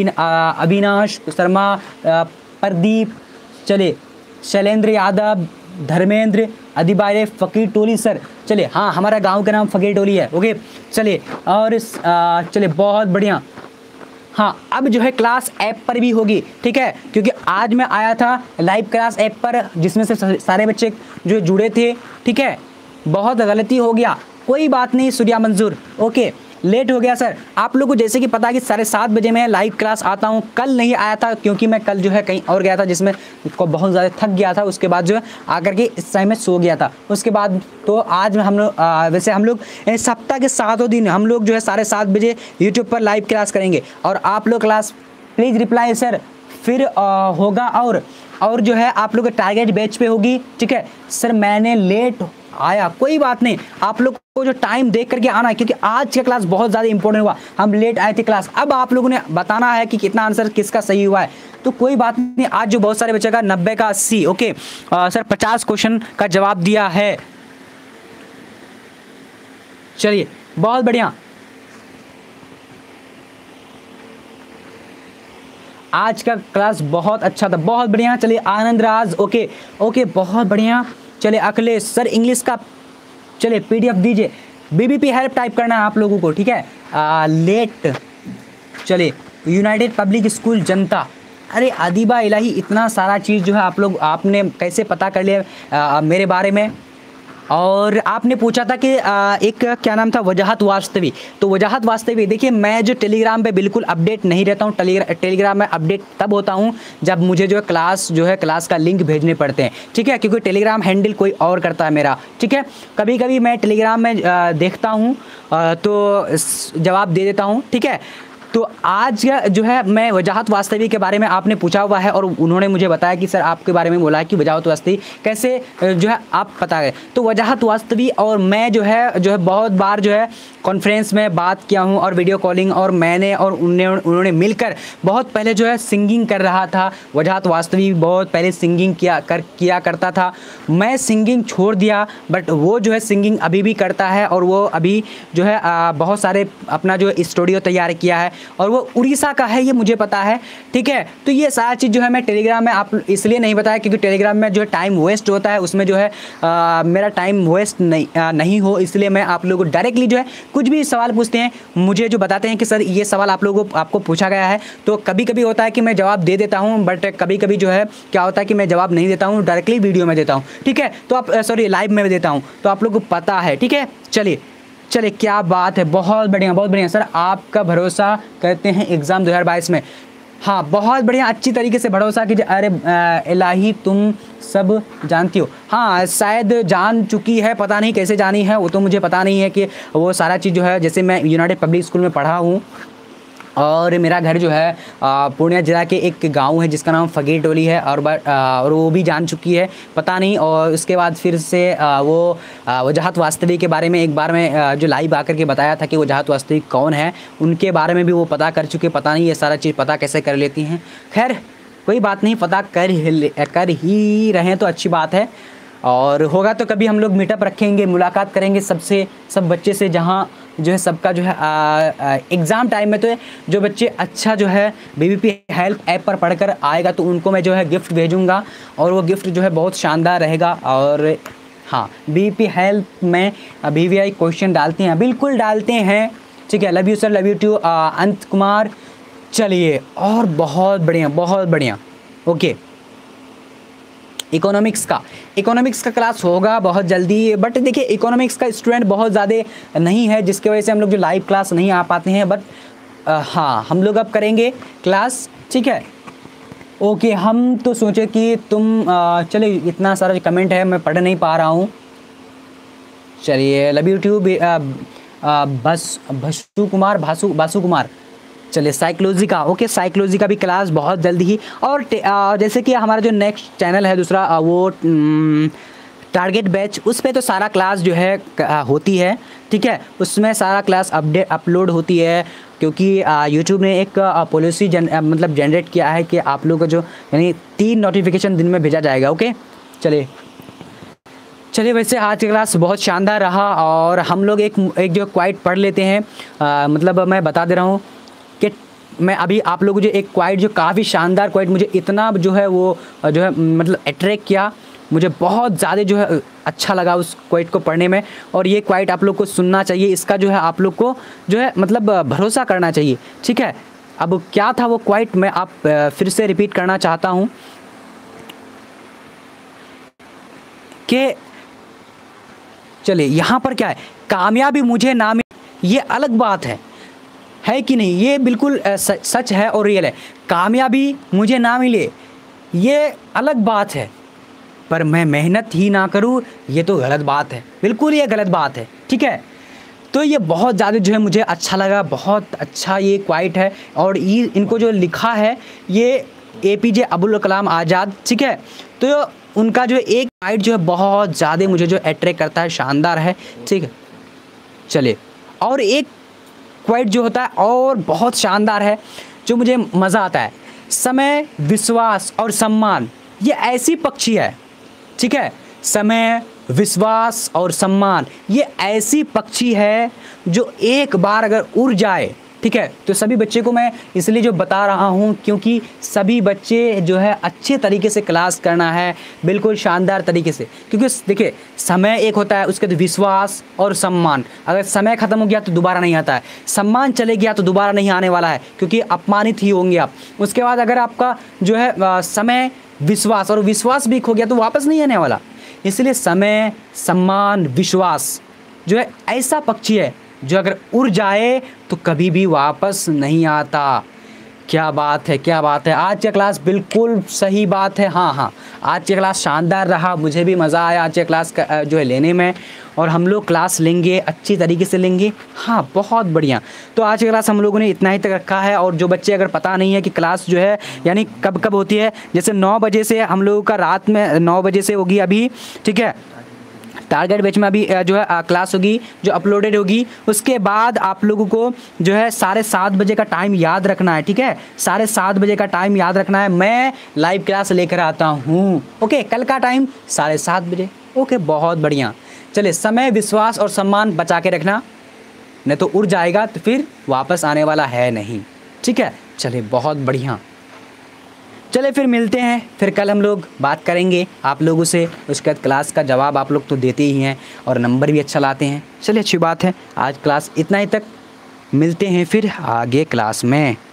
अविनाश शर्मा, प्रदीप, चलिए शैलेंद्र यादव, धर्मेंद्र, अधिबारे, फकीर टोली सर। चलिए हाँ हमारा गांव का नाम फकीर टोली है। ओके चलिए, और चलिए बहुत बढ़िया। हाँ अब जो है क्लास ऐप पर भी होगी, ठीक है, क्योंकि आज मैं आया था लाइव क्लास ऐप पर, जिसमें से सारे बच्चे जो जुड़े थे। ठीक है, बहुत गलती हो गया, कोई बात नहीं, सूर्या मंजूर। ओके लेट हो गया सर, आप लोग को जैसे कि पता है कि 7:30 बजे मैं लाइव क्लास आता हूँ। कल नहीं आया था क्योंकि मैं कल जो है कहीं और गया था, जिसमें को बहुत ज़्यादा थक गया था, उसके बाद जो है आकर के इस टाइम में सो गया था। उसके बाद तो आज हम लोग वैसे हम लोग सप्ताह के 7 दिन हम लोग जो है 7:30 बजे यूट्यूब पर लाइव क्लास करेंगे, और आप लोग क्लास प्लीज़ रिप्लाई सर फिर होगा, और जो है आप लोग टारगेट बैच पे होगी। ठीक है सर मैंने लेट आया, कोई बात नहीं, आप लोग को जो टाइम देख करके आना है, क्योंकि आज का क्लास बहुत ज़्यादा इंपॉर्टेंट हुआ, हम लेट आए थे क्लास। अब आप लोगों ने बताना है कि कितना आंसर किसका सही हुआ है, तो कोई बात नहीं। आज जो बहुत सारे बच्चे का 90 का 80, ओके सर 50 क्वेश्चन का जवाब दिया है। चलिए बहुत बढ़िया, आज का क्लास बहुत अच्छा था, बहुत बढ़िया। चलिए आनंद राज, ओके बहुत बढ़िया। चलिए अखिलेश सर इंग्लिश का चलिए PDF दीजिए, BBP हेल्प टाइप करना है आप लोगों को। ठीक है लेट, चलिए यूनाइटेड पब्लिक स्कूल जनता, अरे अदीबा इलाही, इतना सारा चीज़ जो है आप लोग आपने कैसे पता कर लिया मेरे बारे में। और आपने पूछा था कि एक क्या नाम था, वजाहत वास्तवी। तो वजाहत वास्तवी देखिए, मैं जो टेलीग्राम पे बिल्कुल अपडेट नहीं रहता हूँ, टेलीग्राम में अपडेट तब होता हूँ जब मुझे जो है क्लास का लिंक भेजने पड़ते हैं। ठीक है, क्योंकि टेलीग्राम हैंडल कोई और करता है मेरा। ठीक है, कभी कभी मैं टेलीग्राम में देखता हूँ तो जवाब दे देता हूँ। ठीक है, तो आज जो है मैं वजाहत वास्तवी के बारे में आपने पूछा हुआ है, और उन्होंने मुझे बताया कि सर आपके बारे में बोला है कि वजाहत वास्तवी कैसे जो है आप पता है। तो वजाहत वास्तवी और मैं जो है बहुत बार जो है कॉन्फ्रेंस में बात किया हूँ, और वीडियो कॉलिंग, और मैंने और उन्होंने मिलकर बहुत पहले जो है सिंगिंग कर रहा था। वजाहत वास्तवी बहुत पहले सिंगिंग किया करता था, मैं सिंगिंग छोड़ दिया, बट वो जो है सिंगिंग अभी भी करता है, और वो अभी जो है बहुत सारे अपना जो स्टूडियो तैयार किया है, और वो उड़ीसा का है, ये मुझे पता है। ठीक है, तो ये सारा चीज़ जो है मैं टेलीग्राम में आप इसलिए नहीं बताया क्योंकि टेलीग्राम में जो है टाइम वेस्ट होता है, उसमें जो है मेरा टाइम वेस्ट नहीं हो, इसलिए मैं आप लोगों को डायरेक्टली जो है कुछ भी सवाल पूछते हैं, मुझे जो बताते हैं कि सर ये सवाल आपको पूछा गया है, तो कभी कभी होता है कि मैं जवाब दे देता हूँ, बट कभी कभी जो है क्या होता है कि मैं जवाब नहीं देता हूँ, डायरेक्टली वीडियो में देता हूँ। ठीक है, तो आप सॉरी लाइव में देता हूँ, तो आप लोग को पता है। ठीक है, चलिए क्या बात है, बहुत बढ़िया बहुत बढ़िया। सर आपका भरोसा करते हैं एग्ज़ाम 2022 में, हाँ बहुत बढ़िया, अच्छी तरीके से भरोसा कीजिए। अरे इलाही तुम सब जानती हो, हाँ शायद जान चुकी है, पता नहीं कैसे जानी है वो तो मुझे पता नहीं है कि वो सारा चीज़ जो है, जैसे मैं यूनाइटेड पब्लिक स्कूल में पढ़ा हूँ और मेरा घर जो है पूर्णिया ज़िला के एक गांव है जिसका नाम फकीर टोली है, और वो भी जान चुकी है, पता नहीं। और उसके बाद फिर से वो वजाहत वास्तवी के बारे में एक बार मैं जो लाइव आकर के बताया था कि वजाहत वास्तवी कौन है, उनके बारे में भी वो पता कर चुके, पता नहीं ये सारा चीज़ पता कैसे कर लेती हैं। खैर कोई बात नहीं, पता कर ही रहें तो अच्छी बात है। और होगा तो कभी हम लोग मीटअप रखेंगे, मुलाकात करेंगे सब बच्चे से, जहाँ जो है सबका जो है एग्ज़ाम टाइम में तो जो बच्चे अच्छा जो है बीबीपी हेल्प ऐप पर पढ़कर आएगा तो उनको मैं जो है गिफ्ट भेजूँगा, और वो गिफ्ट जो है बहुत शानदार रहेगा। और हाँ बीबीपी हेल्प में BVI क्वेश्चन डालते हैं, बिल्कुल डालते हैं, ठीक है। Love you sir, love you too अंत कुमार। चलिए और बहुत बढ़िया ओके। इकोनॉमिक्स का क्लास होगा बहुत जल्दी, बट देखिए इकोनॉमिक्स का स्टूडेंट बहुत ज़्यादा नहीं है जिसकी वजह से हम लोग जो लाइव क्लास नहीं आ पाते हैं, बट हाँ हम लोग अब करेंगे क्लास, ठीक है ओके। हम तो सोचे कि तुम चलिए इतना सारा कमेंट है मैं पढ़ नहीं पा रहा हूँ। चलिए love you too Basu Kumar. चलिए साइकोलॉजी का ओके, साइकोलॉजी का भी क्लास बहुत जल्दी ही। और जैसे कि हमारा जो नेक्स्ट चैनल है दूसरा वो टारगेट बैच, उस पे तो सारा क्लास जो है होती है, ठीक है, उसमें सारा क्लास अपलोड होती है, क्योंकि यूट्यूब ने एक पॉलिसी मतलब जनरेट किया है कि आप लोगों को जो यानी 3 नोटिफिकेशन दिन में भेजा जाएगा। ओके चलिए वैसे आज की क्लास बहुत शानदार रहा, और हम लोग एक जो क्वाइट पढ़ लेते हैं। मतलब मैं बता दे रहा हूँ कि मैं अभी आप लोगों को जो एक क्वाइट जो काफ़ी शानदार क्वाइट, मुझे इतना जो है वो जो है मतलब अट्रैक्ट किया, मुझे बहुत ज़्यादा जो है अच्छा लगा उस क्वाइट को पढ़ने में। और ये क्वाइट आप लोग को सुनना चाहिए, इसका जो है आप लोग को जो है मतलब भरोसा करना चाहिए, ठीक है। अब क्या था वो क्वाइट, मैं आप फिर से रिपीट करना चाहता हूँ कि चलिए यहाँ पर क्या है, कामयाबी मुझे ना मिले ये अलग बात है कि नहीं, ये बिल्कुल सच है और रियल है। कामयाबी मुझे ना मिले ये अलग बात है, पर मैं मेहनत ही ना करूँ ये तो गलत बात है, बिल्कुल ये गलत बात है, ठीक है। तो ये बहुत ज़्यादा जो है मुझे अच्छा लगा, बहुत अच्छा ये क्वाइट है। और ये इनको जो लिखा है ये APJ अब्दुल कलाम आज़ाद, ठीक है। तो उनका जो एक क्वाइट जो है बहुत ज़्यादा मुझे जो अट्रैक्ट करता है, शानदार है, ठीक है। चलिए और एक क्वाइट जो होता है और बहुत शानदार है, जो मुझे मज़ा आता है, समय, विश्वास और सम्मान ये ऐसी पक्षी है, ठीक है। समय, विश्वास और सम्मान ये ऐसी पक्षी है जो एक बार अगर उड़ जाए, ठीक है, तो सभी बच्चे को मैं इसलिए जो बता रहा हूँ क्योंकि सभी बच्चे जो है अच्छे तरीके से क्लास करना है, बिल्कुल शानदार तरीके से। क्योंकि देखिए समय एक होता है, उसके बाद विश्वास और सम्मान, अगर समय ख़त्म हो गया तो दोबारा नहीं आता है, सम्मान चले गया तो दोबारा नहीं आने वाला है, क्योंकि अपमानित ही होंगे आप। उसके बाद अगर आपका जो है समय, विश्वास और विश्वास भी खो गया तो वापस नहीं आने वाला। इसलिए समय, सम्मान, विश्वास जो है ऐसा पक्षी है जो अगर उड़ जाए तो कभी भी वापस नहीं आता। क्या बात है, क्या बात है, आज की क्लास बिल्कुल सही बात है। हाँ आज की क्लास शानदार रहा, मुझे भी मज़ा आया आज की क्लास का जो है लेने में, और हम लोग क्लास लेंगे अच्छी तरीके से लेंगे। हाँ बहुत बढ़िया। तो आज की क्लास हम लोगों ने इतना ही तक रखा है। और जो बच्चे अगर पता नहीं है कि क्लास जो है यानी कब कब होती है, जैसे 9 बजे से हम लोगों का रात में 9 बजे से होगी अभी, ठीक है। टारगेट बैच में अभी जो है क्लास होगी जो अपलोडेड होगी। उसके बाद आप लोगों को जो है 7:30 बजे का टाइम याद रखना है, ठीक है। 7:30 बजे का टाइम याद रखना है, मैं लाइव क्लास लेकर आता हूँ। ओके कल का टाइम 7:30 बजे। ओके बहुत बढ़िया। चलिए समय, विश्वास और सम्मान बचा के रखना, नहीं तो उड़ जाएगा तो फिर वापस आने वाला है नहीं, ठीक है। चलिए बहुत बढ़िया। चले फिर मिलते हैं, फिर कल हम लोग बात करेंगे आप लोगों से। उसके बाद क्लास का जवाब आप लोग तो देते ही हैं और नंबर भी अच्छा लाते हैं। चलिए अच्छी बात है। आज क्लास इतना ही तक, मिलते हैं फिर आगे क्लास में।